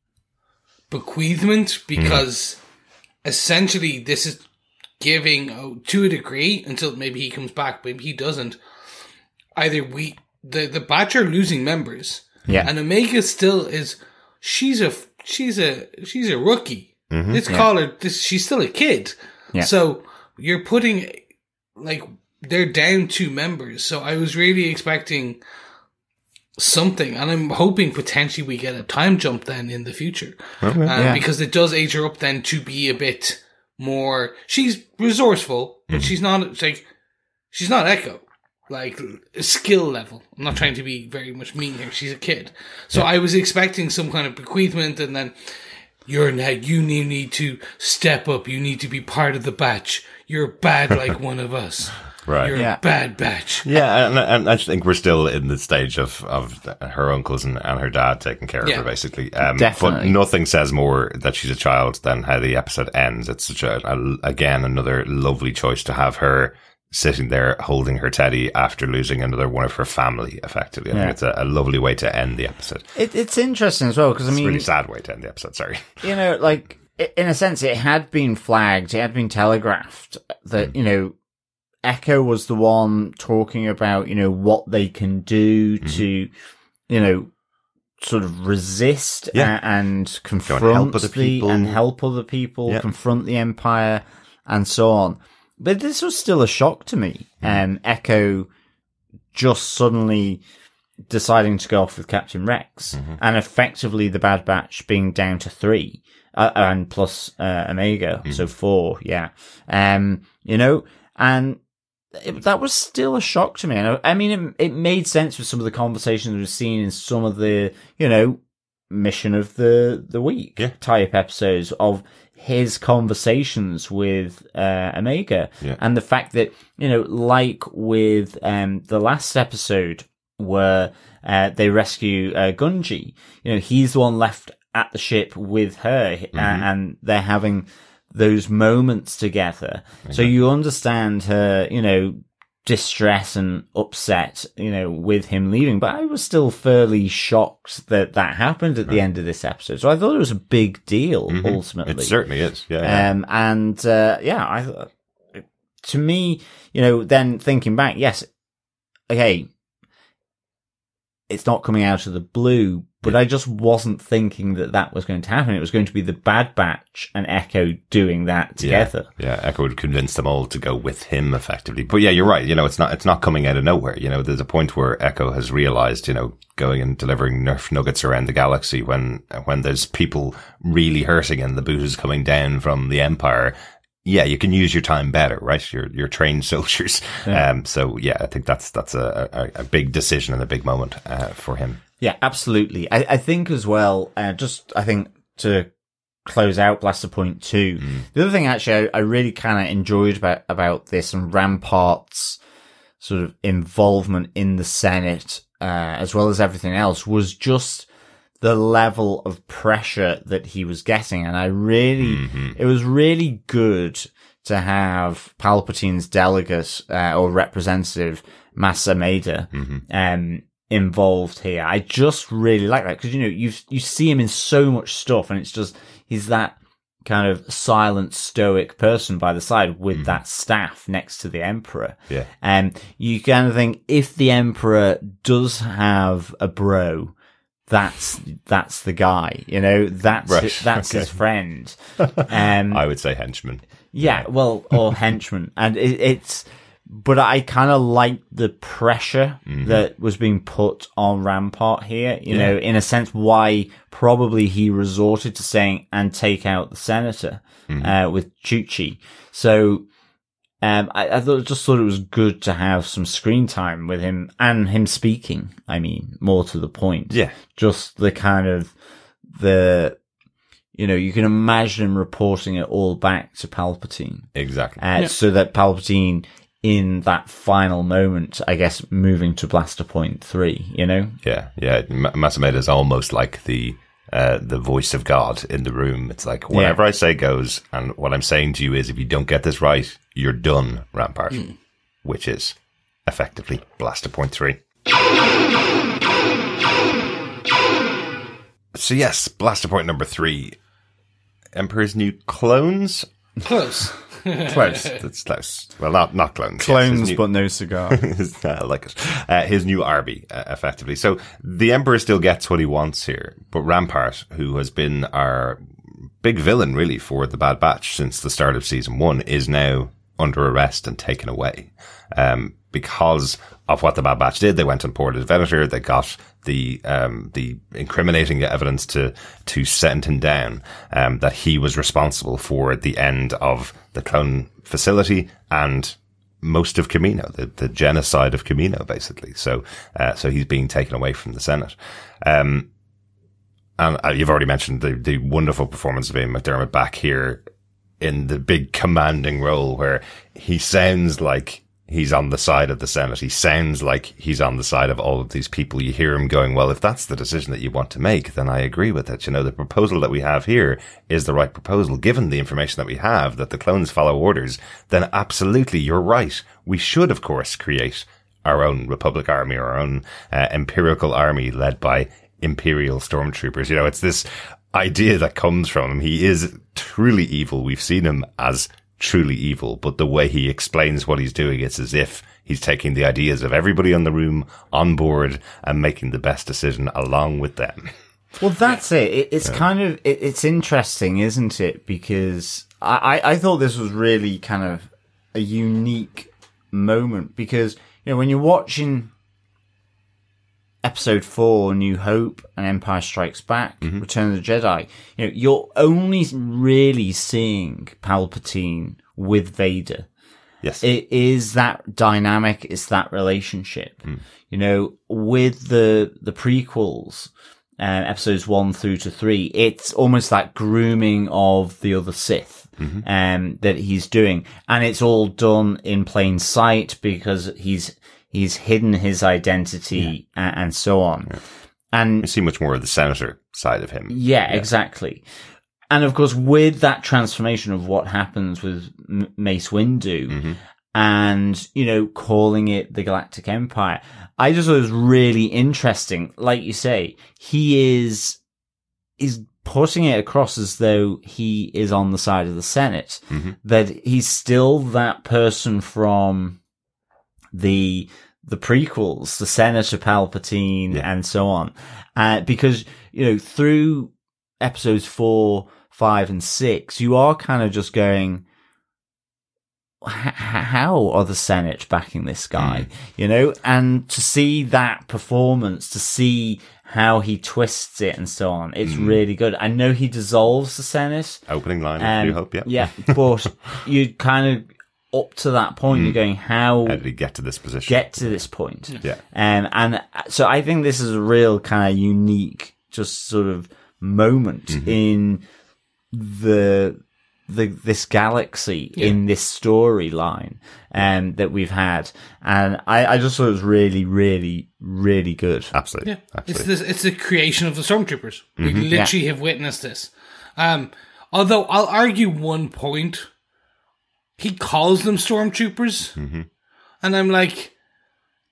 bequeathment, because mm. essentially this is giving, oh, to a degree, until maybe he comes back, maybe he doesn't. Either we, the, the batch are losing members. Yeah. And Omega still is, she's a, she's a, she's a rookie. Mm-hmm. Let's yeah. call her, this, she's still a kid. Yeah. So you're putting, like, they're down two members. So I was really expecting something. And I'm hoping potentially we get a time jump then in the future. Okay. Um, yeah. Because it does age her up then to be a bit more, she's resourceful, but mm-hmm. she's not, it's like, she's not Echo. Like, skill level. I'm not trying to be very much mean here. She's a kid. So yeah. I was expecting some kind of bequeathment, and then you're now, you need, need to step up. You need to be part of the batch. You're bad like one of us. Right. You're yeah. a bad batch. Yeah, and, and I think we're still in the stage of, of her uncles and, and her dad taking care of yeah. her, basically. Um, Definitely. But nothing says more that she's a child than how the episode ends. It's such a, a again, another lovely choice to have her sitting there holding her teddy after losing another one of her family, effectively. I yeah. think it's a, a lovely way to end the episode. It, it's interesting as well, because I mean, it's a really sad way to end the episode, sorry. You know, like, in a sense, it had been flagged, it had been telegraphed that, mm. you know, Echo was the one talking about, you know, what they can do mm-hmm. to, you know, sort of resist yeah. and, and confront and help other the, people. and help other people, yeah. confront the Empire, and so on. But this was still a shock to me. Um, Echo just suddenly deciding to go off with Captain Rex, mm-hmm. and effectively the Bad Batch being down to three, uh, and plus uh, Omega, mm-hmm. so four, yeah. Um, you know, and it, that was still a shock to me. And I, I mean, it, it made sense with some of the conversations we've seen in some of the, you know, mission of the the week yeah. type episodes of his conversations with uh, Omega, yeah. and the fact that, you know, like with um, the last episode where uh, they rescue uh, Gunji, you know, he's the one left at the ship with her, mm-hmm. uh, and they're having those moments together. Okay. So you understand her, you know, distress and upset, you know, with him leaving. But I was still fairly shocked that that happened at right. the end of this episode. So I thought it was a big deal, mm-hmm. ultimately. It certainly is. Yeah. yeah. Um, and, uh, yeah, I, to me, you know, then thinking back, yes, okay, it's not coming out of the blue, but I just wasn't thinking that that was going to happen. It was going to be the Bad Batch and Echo doing that together. Yeah, yeah. Echo would convince them all to go with him, effectively. But yeah, you're right. You know, it's not it's not coming out of nowhere. You know, there's a point where Echo has realized, you know, going and delivering Nerf nuggets around the galaxy when when there's people really hurting and the boot is coming down from the Empire. Yeah, you can use your time better, right? You're you're trained soldiers. Yeah. Um. So yeah, I think that's that's a a, a big decision and a big moment uh, for him. Yeah, absolutely. I, I think as well, uh, just, I think to close out Blaster Point two, mm. the other thing actually I, I really kind of enjoyed about, about this and Rampart's sort of involvement in the Senate, uh, as well as everything else, was just the level of pressure that he was getting. And I really, mm-hmm. it was really good to have Palpatine's delegate, uh, or representative, Mas Amedda, mm-hmm. um, involved here. I just really like that because, you know, you you see him in so much stuff, and it's just, he's that kind of silent, stoic person by the side with mm. that staff next to the Emperor. Yeah. And you kind of think, if the Emperor does have a bro, that's that's the guy, you know, that's right. his, that's okay. his friend. Um, I would say henchman. Yeah, well, or henchman. And it, it's, but I kind of like the pressure mm-hmm. that was being put on Rampart here, you yeah. know, in a sense, why probably he resorted to saying, and take out the Senator, mm-hmm. uh, with Chuchi. So, um, I, I thought, just thought it was good to have some screen time with him and him speaking. I mean, more to the point. Yeah. Just the kind of, the, you know, you can imagine him reporting it all back to Palpatine. Exactly. Uh, yeah. So that Palpatine, in that final moment, I guess, moving to Blaster Point three, you know? Yeah, yeah. Mas Amedda is almost like the uh, the voice of God in the room. It's like, whatever yeah. I say goes, and what I'm saying to you is, if you don't get this right, you're done, Rampart. Mm. Which is, effectively, Blaster Point three. So yes, Blaster Point number three. Emperor's New Clones? Close. Close. That's close. Well, not not clones. Clones, yes, new, but no cigar. I like it. Uh, his new Arby, uh, effectively. So the Emperor still gets what he wants here, but Rampart, who has been our big villain, really, for the Bad Batch since the start of season one, is now under arrest and taken away. Um, because of what the Bad Batch did, they went on board as Venator. They got the um, the incriminating evidence to to send him down. Um, that he was responsible for the end of the clone facility and most of Kamino, the, the genocide of Kamino, basically. So, uh, so he's being taken away from the Senate. Um, and uh, you've already mentioned the the wonderful performance of Ian McDermott back here in the big commanding role, where he sounds like he's on the side of the Senate. He sounds like he's on the side of all of these people. You hear him going, well, if that's the decision that you want to make, then I agree with it. You know, the proposal that we have here is the right proposal. Given the information that we have, that the clones follow orders, then absolutely, you're right. We should, of course, create our own Republic army, our own uh, empirical army led by Imperial stormtroopers. You know, it's this idea that comes from him. He is truly evil. We've seen him as truly evil, but the way he explains what he's doing, it's as if he's taking the ideas of everybody in the room on board and making the best decision along with them. Well, that's it. it it's yeah. kind of, it, it's interesting, isn't it? Because I, I, I thought this was really kind of a unique moment, because, you know, when you're watching Episode four, New Hope, and Empire Strikes Back, mm-hmm. Return of the Jedi, you know, you're only really seeing Palpatine with Vader. Yes. It is that dynamic, it's that relationship. Mm. You know, with the, the prequels, uh, episodes one through to three, it's almost that grooming of the other Sith, mm-hmm. um, that he's doing. And it's all done in plain sight because he's, He's hidden his identity yeah. and, and so on. Yeah. And you see much more of the Senator side of him. Yeah, yeah, exactly. And of course, with that transformation of what happens with M- Mace Windu mm-hmm. and, you know, calling it the Galactic Empire, I just thought it was really interesting. Like you say, he is, is putting it across as though he is on the side of the Senate, mm-hmm. that he's still that person from the the prequels, the Senator Palpatine, yeah. and so on. Uh, because, you know, through episodes four, five, and six, you are kind of just going, how are the Senate backing this guy? Mm. You know, and to see that performance, to see how he twists it and so on, it's mm. really good. I know he dissolves the Senate. Opening line, um, of New Hope, yeah. Yeah, but you kind of, up to that point, mm. you're going, how, how did he get to this position? Get to this point. Yeah. Um, and so I think this is a real kind of unique, just sort of moment mm-hmm. in the, the, this galaxy, yeah. in this storyline, um, that we've had. And I, I just thought it was really, really, really good. Absolutely. Yeah. Absolutely. It's the, it's the creation of the stormtroopers. Mm-hmm. We literally yeah. have witnessed this. Um, although I'll argue one point. He calls them stormtroopers, mm-hmm. and I'm like,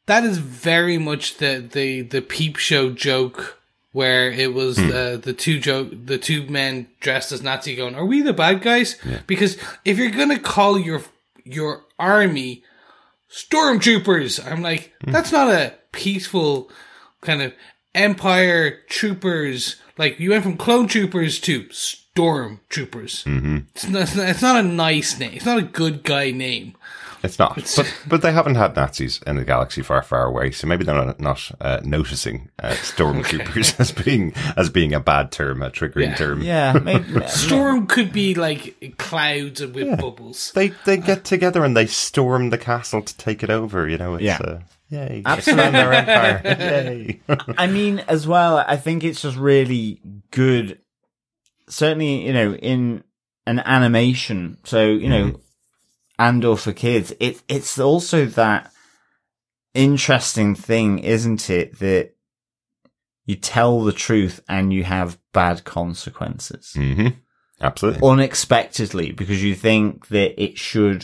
that is very much the, the, the peep show joke where it was hmm. uh, the two joke, the two men dressed as Nazi going, "Are we the bad guys?" Yeah. Because if you're gonna call your your army stormtroopers, I'm like, hmm. that's not a peaceful kind of Empire troopers. Like, you went from clone troopers to stormtroopers. Mm-hmm. It's not, it's not. It's not a nice name. It's not a good guy name. It's not, but but they haven't had Nazis in a galaxy far, far away, so maybe they're not, not uh, noticing uh, stormtroopers okay. as being as being a bad term, a triggering yeah. term. Yeah, maybe, storm could be like clouds with yeah. bubbles. They they get together and they storm the castle to take it over. You know, it's yeah. uh, yay, absolutely their empire. Yay. I mean, as well, I think it's just really good. Certainly, you know, in an animation, so you know. Mm. Andor for kids, it, it's also that interesting thing, isn't it, that you tell the truth and you have bad consequences. Mm-hmm. Absolutely. Unexpectedly, because you think that it should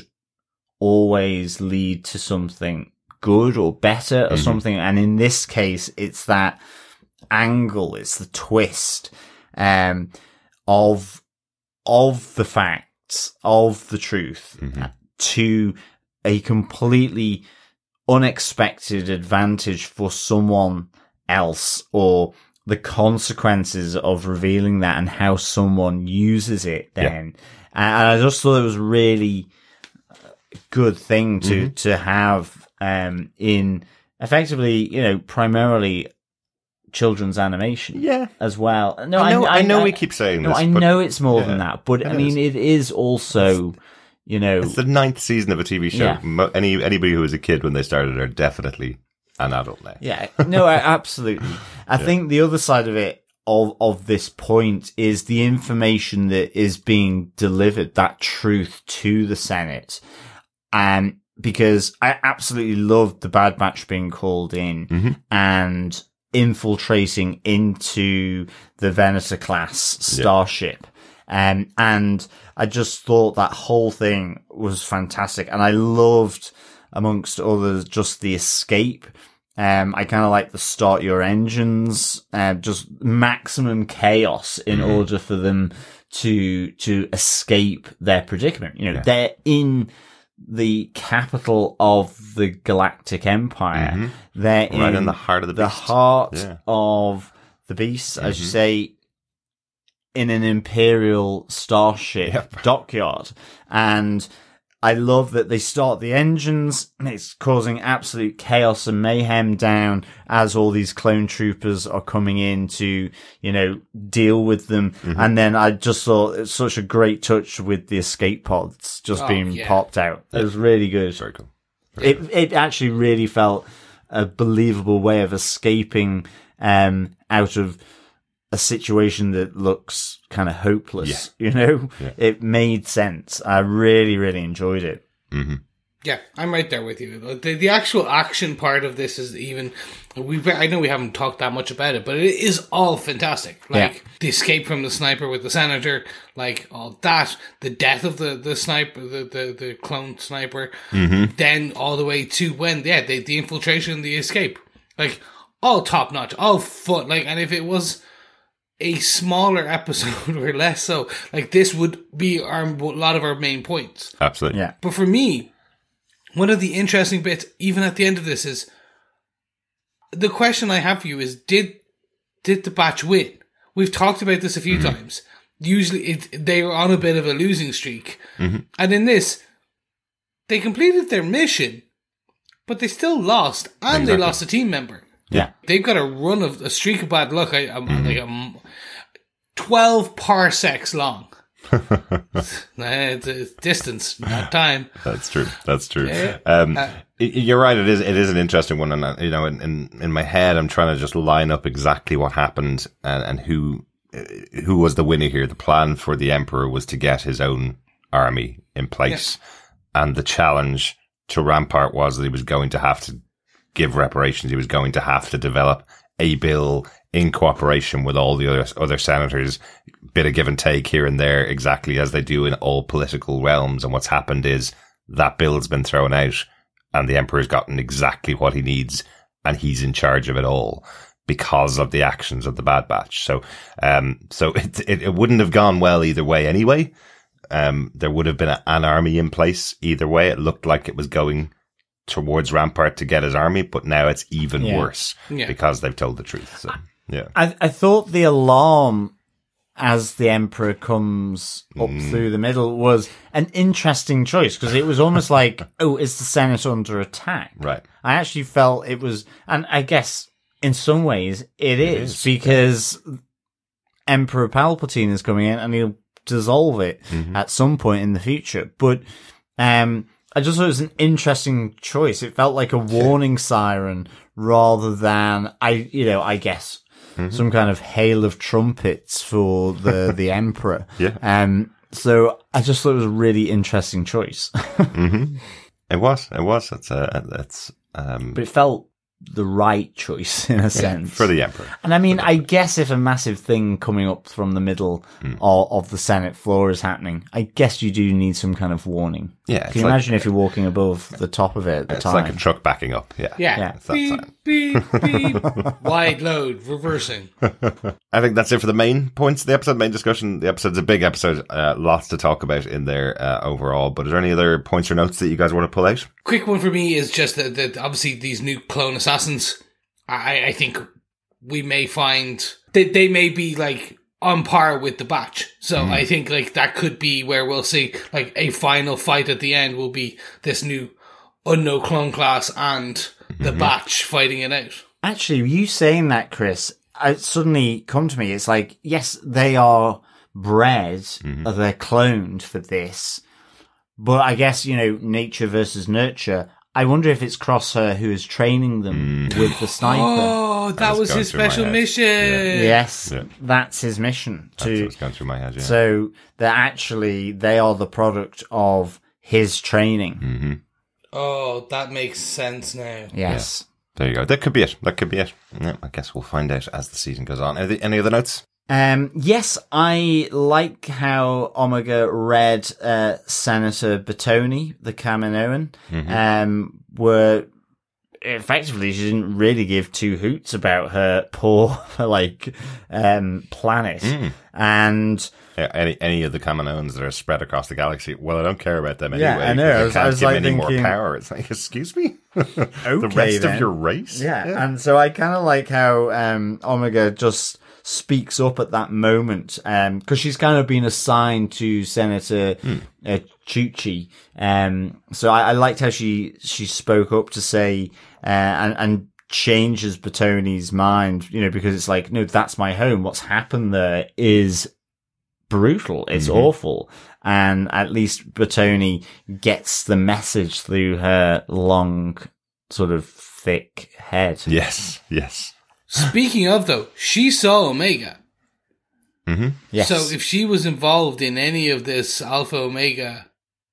always lead to something good or better or mm-hmm. something. And in this case, it's that angle, it's the twist um, of of the facts, of the truth. Mm-hmm. To a completely unexpected advantage for someone else, or the consequences of revealing that and how someone uses it then. Yeah. And I just thought it was really a good thing to, mm-hmm. to have, um, in effectively, you know, primarily children's animation. Yeah. As well. No, I know, I, I, I know I, we keep saying no, this. I but, know it's more yeah, than that, but I mean, is. it is also... You know, it's the ninth season of a T V show. Yeah. Mo- any anybody who was a kid when they started are definitely an adult now. Yeah, no, absolutely. I yeah. think the other side of it, of of this point, is the information that is being delivered, that truth to the Senate, and um, because I absolutely loved the Bad Batch being called in mm-hmm. and infiltrating into the Venator class starship. Yeah. Um, and I just thought that whole thing was fantastic. And I loved, amongst others, just the escape. Um, I kind of like the start your engines, uh, just maximum chaos in mm-hmm. order for them to, to escape their predicament. You know, yeah. they're in the capital of the Galactic Empire. Mm-hmm. They're right in, in the heart of the beast. The heart yeah. of the beast, mm-hmm. as you say, in an Imperial starship yep. dockyard. And I love that they start the engines. It's causing absolute chaos and mayhem down as all these clone troopers are coming in to, you know, deal with them. Mm-hmm. And then I just thought it's such a great touch with the escape pods just oh, being yeah. popped out. It was really good. Very cool. Very it, cool. it actually really felt a believable way of escaping, um, out of a situation that looks kind of hopeless, yeah. you know, yeah. it made sense. I really, really enjoyed it. Mm-hmm. Yeah, I'm right there with you. The, the actual action part of this is even, we I know we haven't talked that much about it, but it is all fantastic. Like yeah. the escape from the sniper with the senator, like all that, the death of the, the sniper, the, the, the clone sniper, mm-hmm. then all the way to when, yeah, the, the infiltration, the escape, like all top notch, all fun. Like, and if it was a smaller episode or less so, like this would be our, a lot of our main points. Absolutely. Yeah. But for me, one of the interesting bits, even at the end of this, is the question I have for you is, did, did the batch win? We've talked about this a few mm-hmm. times. Usually it, they were on a bit of a losing streak. Mm-hmm. And in this, they completed their mission, but they still lost, and exactly. they lost a team member. Yeah. They've got a run of a streak of bad luck. I, I'm mm-hmm. like um, twelve parsecs long. It's, it's distance, not time. That's true. That's true. Yeah. Um, uh, you're right. It is. It is an interesting one, and you know, in, in in my head, I'm trying to just line up exactly what happened and, and who who was the winner here. The plan for the Emperor was to get his own army in place, yeah. and the challenge to Rampart was that he was going to have to give reparations. He was going to have to develop a bill in cooperation with all the other other senators, bit of give and take here and there, exactly as they do in all political realms. And what's happened is that bill's been thrown out, and the Emperor's gotten exactly what he needs, and he's in charge of it all because of the actions of the Bad Batch. So, um, so it, it, it wouldn't have gone well either way anyway. Um, there would have been a, an army in place either way. It looked like it was going towards Rampart to get his army, but now it's even yeah. worse yeah. because they've told the truth. So, yeah. I, I thought the alarm as the Emperor comes up Mm. through the middle was an interesting choice, because it was almost like, oh, is the Senate under attack? Right. I actually felt it was, and I guess in some ways it, it is, is, because yeah. Emperor Palpatine is coming in and he'll dissolve it mm-hmm. at some point in the future. But um, I just thought it was an interesting choice. It felt like a warning siren rather than, I, you know, I guess, Mm-hmm. some kind of hail of trumpets for the, the Emperor. Yeah. Um, so I just thought it was a really interesting choice. mm-hmm. It was, it was. It's, uh, it's, um, but it felt the right choice in a sense. For the Emperor. And I mean, I guess if a massive thing coming up from the middle mm. of, of the Senate floor is happening, I guess you do need some kind of warning. Yeah. Can you like, imagine if you're walking above the top of it at the it's time? It's like a truck backing up. Yeah. Yeah. yeah. It's that beep, time. beep, beep. Wide load, reversing. I think that's it for the main points of the episode, main discussion. The episode's a big episode, uh, lots to talk about in there uh, overall. But is there any other points or notes that you guys want to pull out? Quick one for me is just that, that obviously these new clone assassins, I, I think we may find that they may be like on par with the batch. So mm. I think like that could be where we'll see like a final fight at the end will be this new unknown clone class and the mm-hmm. batch fighting it out. Actually, you saying that, Chris, it suddenly come to me. It's like, yes, they are bred, mm-hmm. or they're cloned for this. But I guess, you know, nature versus nurture. I wonder if it's Crosshair who is training them mm. with the sniper. Oh, that, that was his special mission. Yeah. Yes, yeah. That's his mission. To, that's what's going through my head, yeah. So that actually, they are the product of his training. Mm-hmm. Oh, that makes sense now. Yes. Yeah. There you go. That could be it. That could be it. Yeah, I guess we'll find out as the season goes on. Any, any other notes? Um, yes, I like how Omega read uh, Senator Batoni, the Kaminoan, mm-hmm. um, where effectively she didn't really give two hoots about her poor, like, um, planet. Mm. And yeah, any any of the Kaminoans that are spread across the galaxy, well, I don't care about them anyway. Yeah, I know. I was, can't I was give like any thinking, more power. It's like, excuse me? Okay, the rest then. of your race? Yeah, yeah. And so I kind of like how um, Omega just speaks up at that moment, um, because she's kind of been assigned to Senator mm. uh, Chuchi. Um, so I, I liked how she, she spoke up to say, uh, and, and changes Batoni's mind, you know, because it's like, no, that's my home. What's happened there is brutal. It's mm-hmm. awful. And at least Batoni gets the message through her long, sort of thick head. Yes, yes. Speaking of, though, she saw Omega. Mm-hmm. Yes. So if she was involved in any of this Alpha Omega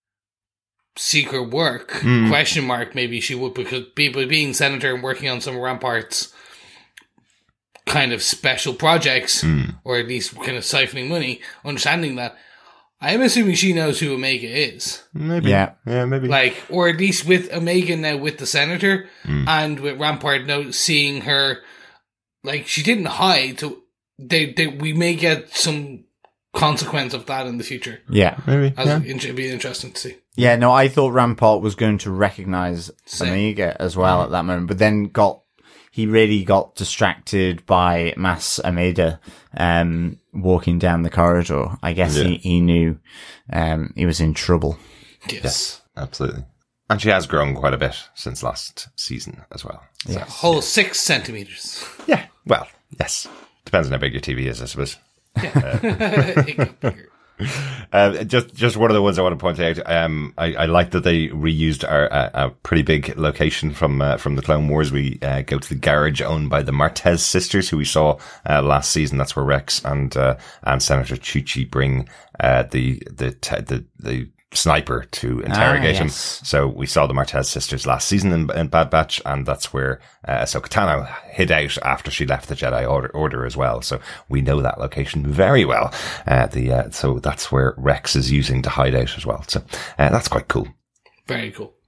secret work, mm. question mark, maybe she would, because people being senator and working on some Rampart's kind of special projects, mm. or at least kind of siphoning money, understanding that, I'm assuming she knows who Omega is. Maybe. Yeah. Yeah, maybe. Like, or at least with Omega now with the senator, mm. and with Rampart now seeing her. Like, she didn't hide, so they, they, we may get some consequence of that in the future. Yeah, maybe. As yeah. It'd be interesting to see. Yeah, no, I thought Rampart was going to recognize Same. Omega as well mm. at that moment, but then got, he really got distracted by Mas Amedda, um, walking down the corridor. I guess yeah. he, he knew, um, he was in trouble. Yes. yes. Absolutely. And she has grown quite a bit since last season as well. So yes. A whole six centimeters. Yeah. Well, yes. Depends on how big your T V is, I suppose. Yeah. Uh, it got bigger. Uh, just, just one of the ones I want to point out. Um, I, I like that they reused our, uh, a pretty big location from, uh, from the Clone Wars. We, uh, go to the garage owned by the Martez sisters, who we saw, uh, last season. That's where Rex and, uh, and Senator Chuchi bring, uh, the, the, te- the, the, sniper to interrogate ah, yes. him. So we saw the Martez sisters last season in, in Bad Batch, and that's where uh, Ahsoka Tano hid out after she left the Jedi Order, Order as well. So we know that location very well. Uh, the uh, so that's where Rex is using to hide out as well. So uh, that's quite cool. Very cool.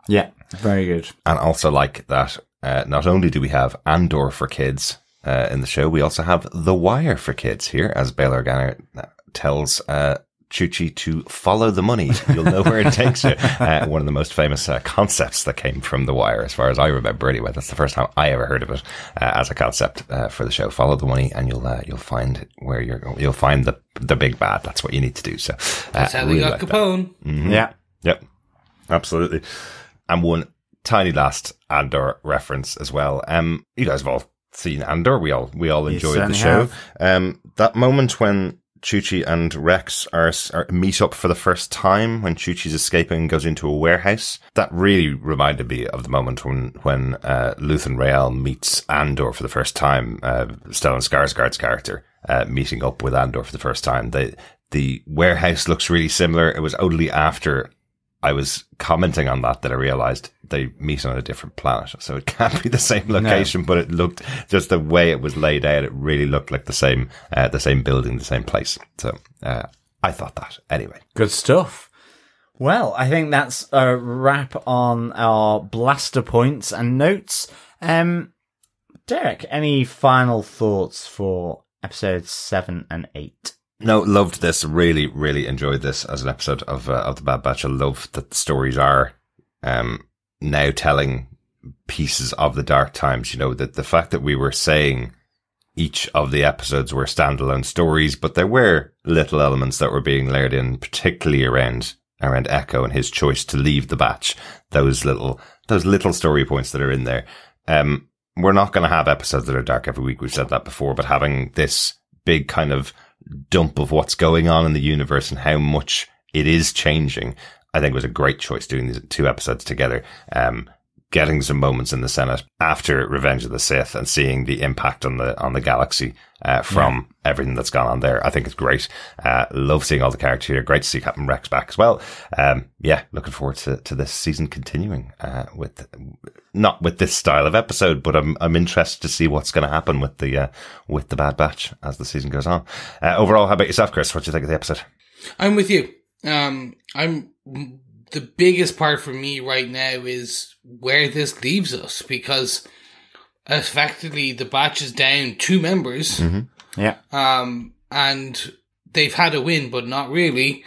Yeah, very good. And also like that, uh, not only do we have Andor for kids uh, in the show, we also have The Wire for kids here, as Bail Organa tells uh, Chuchi to follow the money. You'll know where it takes you. Uh, one of the most famous uh, concepts that came from The Wire, as far as I remember anyway. That's the first time I ever heard of it uh, as a concept uh, for the show. Follow the money and you'll uh, you'll find where you're going. You'll find the the big bad. That's what you need to do. So uh, That's how really they got like Capone. Mm-hmm. Yeah. Yep. Absolutely. And one tiny last Andor reference as well. Um, you guys have all seen Andor. We all we all enjoyed the show. Have. Um, that moment when Chuchi and Rex are, are meet up for the first time, when Chuchi's escaping and goes into a warehouse, that really reminded me of the moment when when uh, Luthen Rael meets Andor for the first time. Uh, Stellan Skarsgård's character uh, meeting up with Andor for the first time. The the warehouse looks really similar. It was only after I was commenting on that that I realized they meet on a different planet. So it can't be the same location, no. But it looked, just the way it was laid out, it really looked like the same, uh, the same building, the same place. So, uh, I thought that anyway. Good stuff. Well, I think that's a wrap on our blaster points and notes. Um, Derek, any final thoughts for episodes seven and eight? No, loved this. Really, really enjoyed this as an episode of uh, of the Bad Batch. I love that the stories are um, now telling pieces of the dark times. You know, that the fact that we were saying each of the episodes were standalone stories, but there were little elements that were being layered in, particularly around around Echo and his choice to leave the batch. Those little those little story points that are in there. Um, we're not going to have episodes that are dark every week. We've said that before, but having this big kind of dump of what's going on in the universe and how much it is changing, I think was a great choice doing these two episodes together. Um, getting some moments in the Senate after Revenge of the Sith and seeing the impact on the on the galaxy uh, from yeah. everything that's gone on there, I think it's great. Uh, love seeing all the characters here. Great to see Captain Rex back as well. Um, yeah, looking forward to, to this season continuing uh, with not with this style of episode, but I'm I'm interested to see what's going to happen with the uh, with the Bad Batch as the season goes on. Uh, overall, how about yourself, Chris? What do you think of the episode? I'm with you. Um, I'm. The biggest part for me right now is where this leaves us, because effectively the batch is down two members. Mm-hmm. Yeah. Um, and they've had a win, but not really.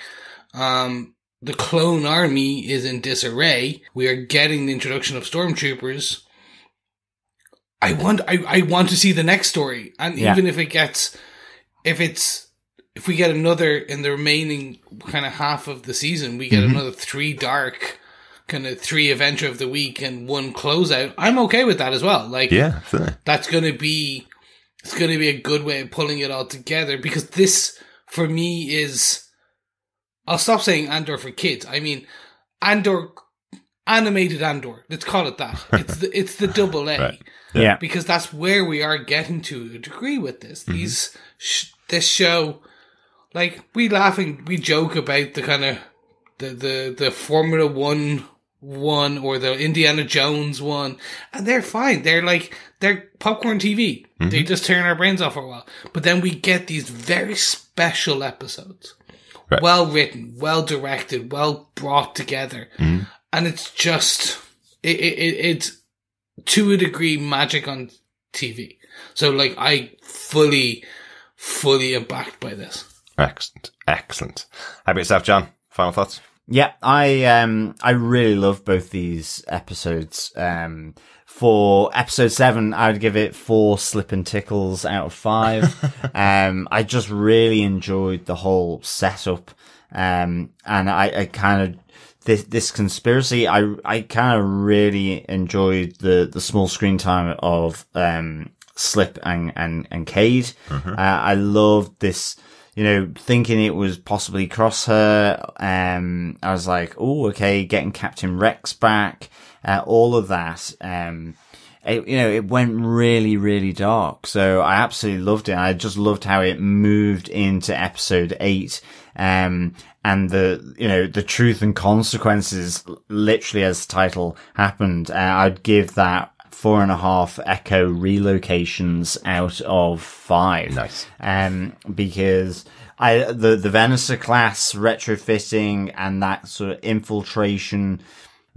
Um, the clone army is in disarray. We are getting the introduction of stormtroopers. I want, I, I want to see the next story. And yeah. even if it gets, if it's, If we get another in the remaining kind of half of the season, we get mm-hmm. another three dark, kind of three adventure of the week and one closeout, I'm okay with that as well. Like, yeah, that's going to be, it's going to be a good way of pulling it all together, because this, for me, is, I'll stop saying Andor for kids. I mean, Andor, animated Andor. Let's call it that. It's the, it's the double A. Right. Yeah. yeah. Because that's where we are getting to a degree with this. Mm-hmm. These, sh- this show, like, we laughing, we joke about the kind of, the, the, the Formula One one or the Indiana Jones one, and they're fine. They're like, they're popcorn T V. Mm-hmm. They just turn our brains off for a while. But then we get these very special episodes. Right. Well written, well directed, well brought together. Mm-hmm. And it's just, it, it, it's to a degree magic on T V. So, like, I fully, fully am backed by this. Excellent. Excellent. How about yourself, John? Final thoughts? Yeah, I um I really love both these episodes. Um for episode seven, I would give it four slip and tickles out of five. um I just really enjoyed the whole setup. Um and I, I kind of this this conspiracy, I I kind of really enjoyed the the small screen time of um Slip and and, and Cade. Mm-hmm. Uh, I loved this, you know, thinking it was possibly Crosshair. Um, I was like, oh, okay, getting Captain Rex back, uh, all of that. Um, it, you know, it went really, really dark. So I absolutely loved it. I just loved how it moved into episode eight. Um, and the, you know, the truth and consequences, literally as the title happened. Uh, I'd give that four and a half Echo relocations out of five. Nice. Um, because I, the, the Venusa class retrofitting and that sort of infiltration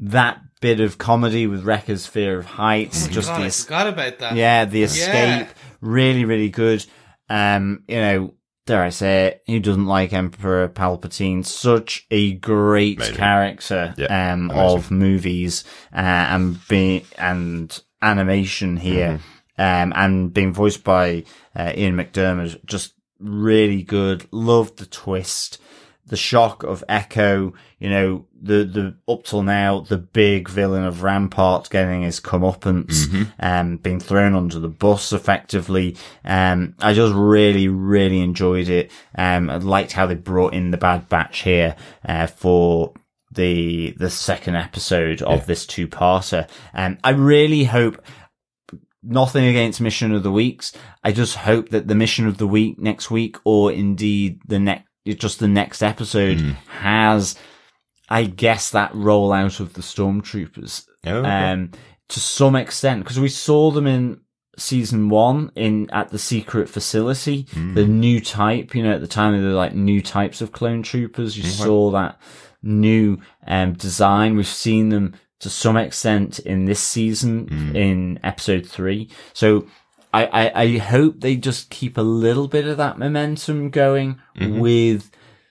that bit of comedy with Wrecker's fear of heights. Oh just God, the, I forgot about that. Yeah, the escape. Yeah. Really, really good. Um, you know, dare I say it, who doesn't like Emperor Palpatine? Such a great Amazing. character Yeah, um, amazing. of movies uh, and be- and animation here, Mm-hmm. um, and being voiced by uh, Ian McDermott. Just really good. Loved the twist, the shock of Echo. You know, the the up till now the big villain of Rampart getting his comeuppance, Mm-hmm. um, being thrown under the bus effectively. Um, I just really, really enjoyed it. Um, I liked how they brought in the Bad Batch here, uh, for the, the second episode of Yeah. this two-parter. Um, I really hope, nothing against Mission of the Weeks. I just hope that the Mission of the Week next week, or indeed the next, just the next episode Mm. has, I guess, that rollout of the Stormtroopers. Oh, okay. Um, to some extent, because we saw them in season one in at the secret facility, Mm. the new type. You know, at the time they were like new types of clone troopers. You Okay. saw that new um design. We've seen them to some extent in this season Mm. in episode three. So I, I I hope they just keep a little bit of that momentum going Mhm. with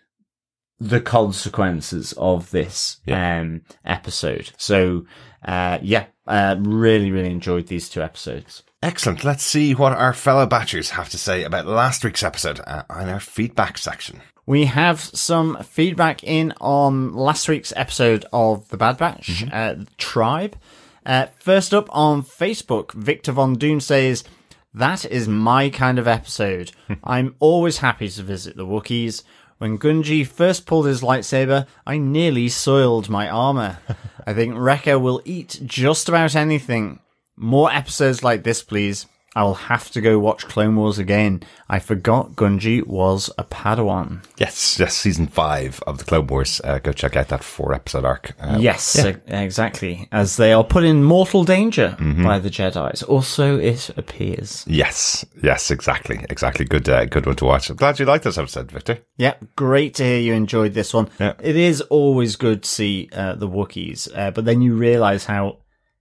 the consequences of this Yeah. um episode. So uh yeah, uh really, really enjoyed these two episodes. Excellent. Let's see what our fellow Batchers have to say about last week's episode uh, in our feedback section. We have some feedback in on last week's episode of The Bad Batch, uh, Tribe. Uh, first up on Facebook, Victor Von Doom says, "That is my kind of episode. I'm always happy to visit the Wookiees. When Gunji first pulled his lightsaber, I nearly soiled my armor. I think Wrecker will eat just about anything. More episodes like this, please. I will have to go watch Clone Wars again. I forgot Gunji was a Padawan." Yes, yes, season five of the Clone Wars. Uh, go check out that four episode arc. Uh, Yes, yeah. e- exactly. As they are put in mortal danger Mm-hmm. by the Jedis. Also, it appears. Yes, yes, exactly, exactly. Good, uh, good one to watch. I'm glad you liked this episode, Victor. Yeah, great to hear you enjoyed this one. Yeah. It is always good to see uh, the Wookiees, uh, but then you realise how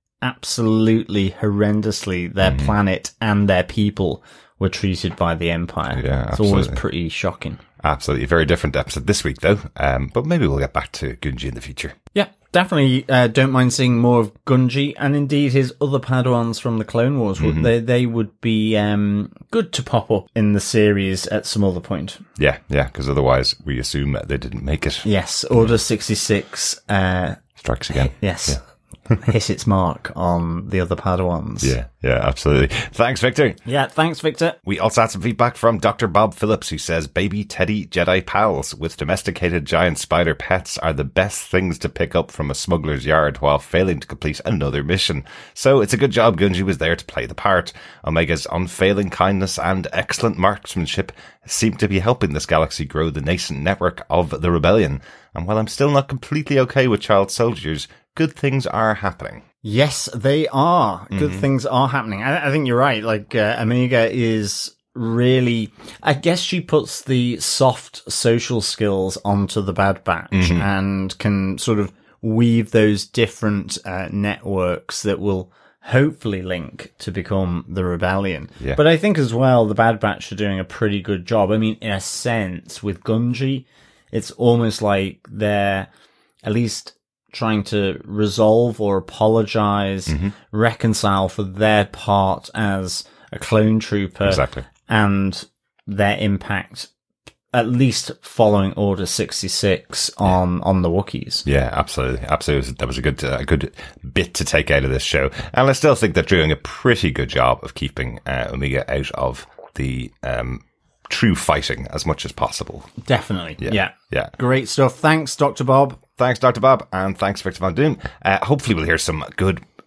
absolutely horrendously their Mm-hmm. planet and their people were treated by the Empire. Yeah, it's always absolutely. pretty shocking. Absolutely, very different episode this week, though. Um, but maybe we'll get back to Gunji in the future. Yeah, definitely uh, don't mind seeing more of Gunji and indeed his other Padawans from the Clone Wars. Mm-hmm. They they would be um, good to pop up in the series at some other point. Yeah, yeah, because otherwise we assume that they didn't make it. Yes, Order sixty-six, uh, Strikes again. yes, hit its mark on the other Padawans. Yeah, yeah, absolutely. Thanks, Victor. Yeah, thanks, Victor. We also had some feedback from Doctor Bob Phillips, who says baby teddy Jedi pals with domesticated giant spider pets are the best things to pick up from a smuggler's yard while failing to complete another mission. So it's a good job Gunji was there to play the part. Omega's unfailing kindness and excellent marksmanship seem to be helping this galaxy grow the nascent network of the rebellion. And while I'm still not completely okay with child soldiers, good things are happening. Yes, they are. Good Mm-hmm. things are happening. I, I think you're right. Like, uh, Omega is really, I guess she puts the soft social skills onto the Bad Batch Mm-hmm. and can sort of weave those different uh, networks that will hopefully link to become the rebellion. Yeah. But I think as well, the Bad Batch are doing a pretty good job. I mean, in a sense, with Gunji, it's almost like they're at least trying to resolve or apologize, Mm-hmm. reconcile for their part as a clone trooper Exactly. and their impact, at least following Order sixty-six on, on the Wookiees. Yeah, absolutely. Absolutely. That was a good, uh, a good bit to take out of this show. And I still think they're doing a pretty good job of keeping uh, Omega out of the um, true fighting as much as possible. Definitely. Yeah. Yeah. Yeah. Great stuff. Thanks, Doctor Bob. Thanks, Doctor Bob, and thanks, Victor Von Doom. Uh, hopefully we'll hear some good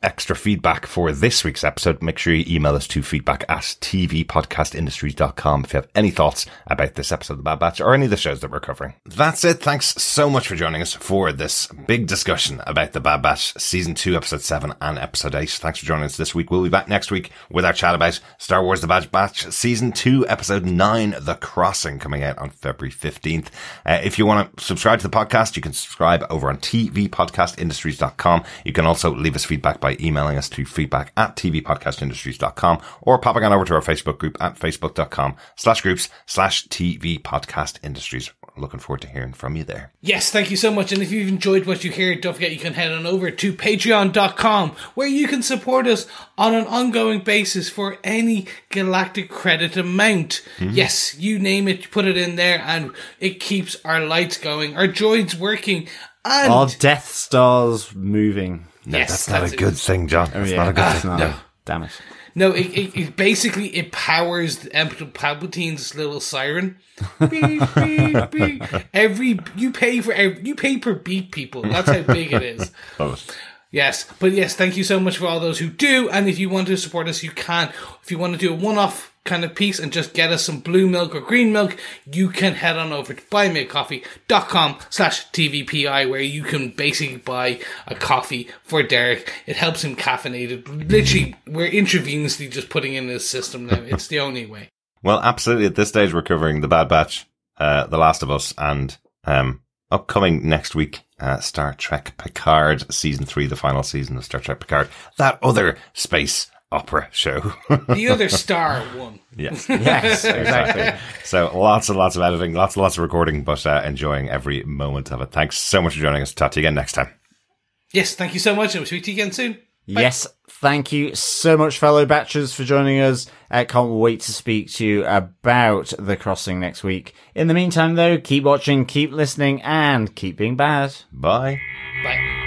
extra feedback for this week's episode, make sure you email us to feedback at t v podcast industries dot com if you have any thoughts about this episode of The Bad Batch or any of the shows that we're covering. That's it. Thanks so much for joining us for this big discussion about The Bad Batch Season two, Episode seven and Episode eight. Thanks for joining us this week. We'll be back next week with our chat about Star Wars The Bad Batch Season two, Episode nine, The Crossing, coming out on February fifteenth. Uh, if you want to subscribe to the podcast, you can subscribe over on t v podcast industries dot com. You can also leave us feedback by emailing us to feedback at t v podcast industries dot com or popping on over to our Facebook group at facebook dot com slash groups slash TV Podcast Industries. Looking forward to hearing from you there. Yes, thank you so much. And if you've enjoyed what you hear, don't forget you can head on over to patreon dot com, where you can support us on an ongoing basis for any galactic credit amount. Mm-hmm. Yes, you name it, put it in there, and it keeps our lights going, our droids working, and our Death Stars moving. No, yes, that's not that's a good it. thing, John. Oh, That's yeah. not a good Ah, thing. no. No. Damn it. No, it, it, it basically it powers Emperor Palpatine's little siren. Beep, beep, beep. Every you pay for every, you pay per beat, people. That's how big it is. Love it. Yes, but yes, thank you so much for all those who do. And if you want to support us, you can. If you want to do a one-off kind of piece and just get us some blue milk or green milk, you can head on over to buy me a coffee dot com slash T V P I, where you can basically buy a coffee for Derek. It helps him caffeinated. Literally, we're intravenously just putting in his system now. It's the only way. Well, absolutely. At this stage, we're covering The Bad Batch, uh, The Last of Us, and um, upcoming next week, uh, Star Trek Picard Season three, the final season of Star Trek Picard. That other space opera show. The other star one. Yes. Yes, exactly. So lots and lots of editing, lots and lots of recording, but uh, enjoying every moment of it. Thanks so much for joining us. Talk to you again next time. Yes, thank you so much, and we'll speak to you again soon. Bye. Yes, thank you so much, fellow Batchers, for joining us. I can't wait to speak to you about The Crossing next week. In the meantime, though, keep watching, keep listening, and keep being bad. Bye. Bye.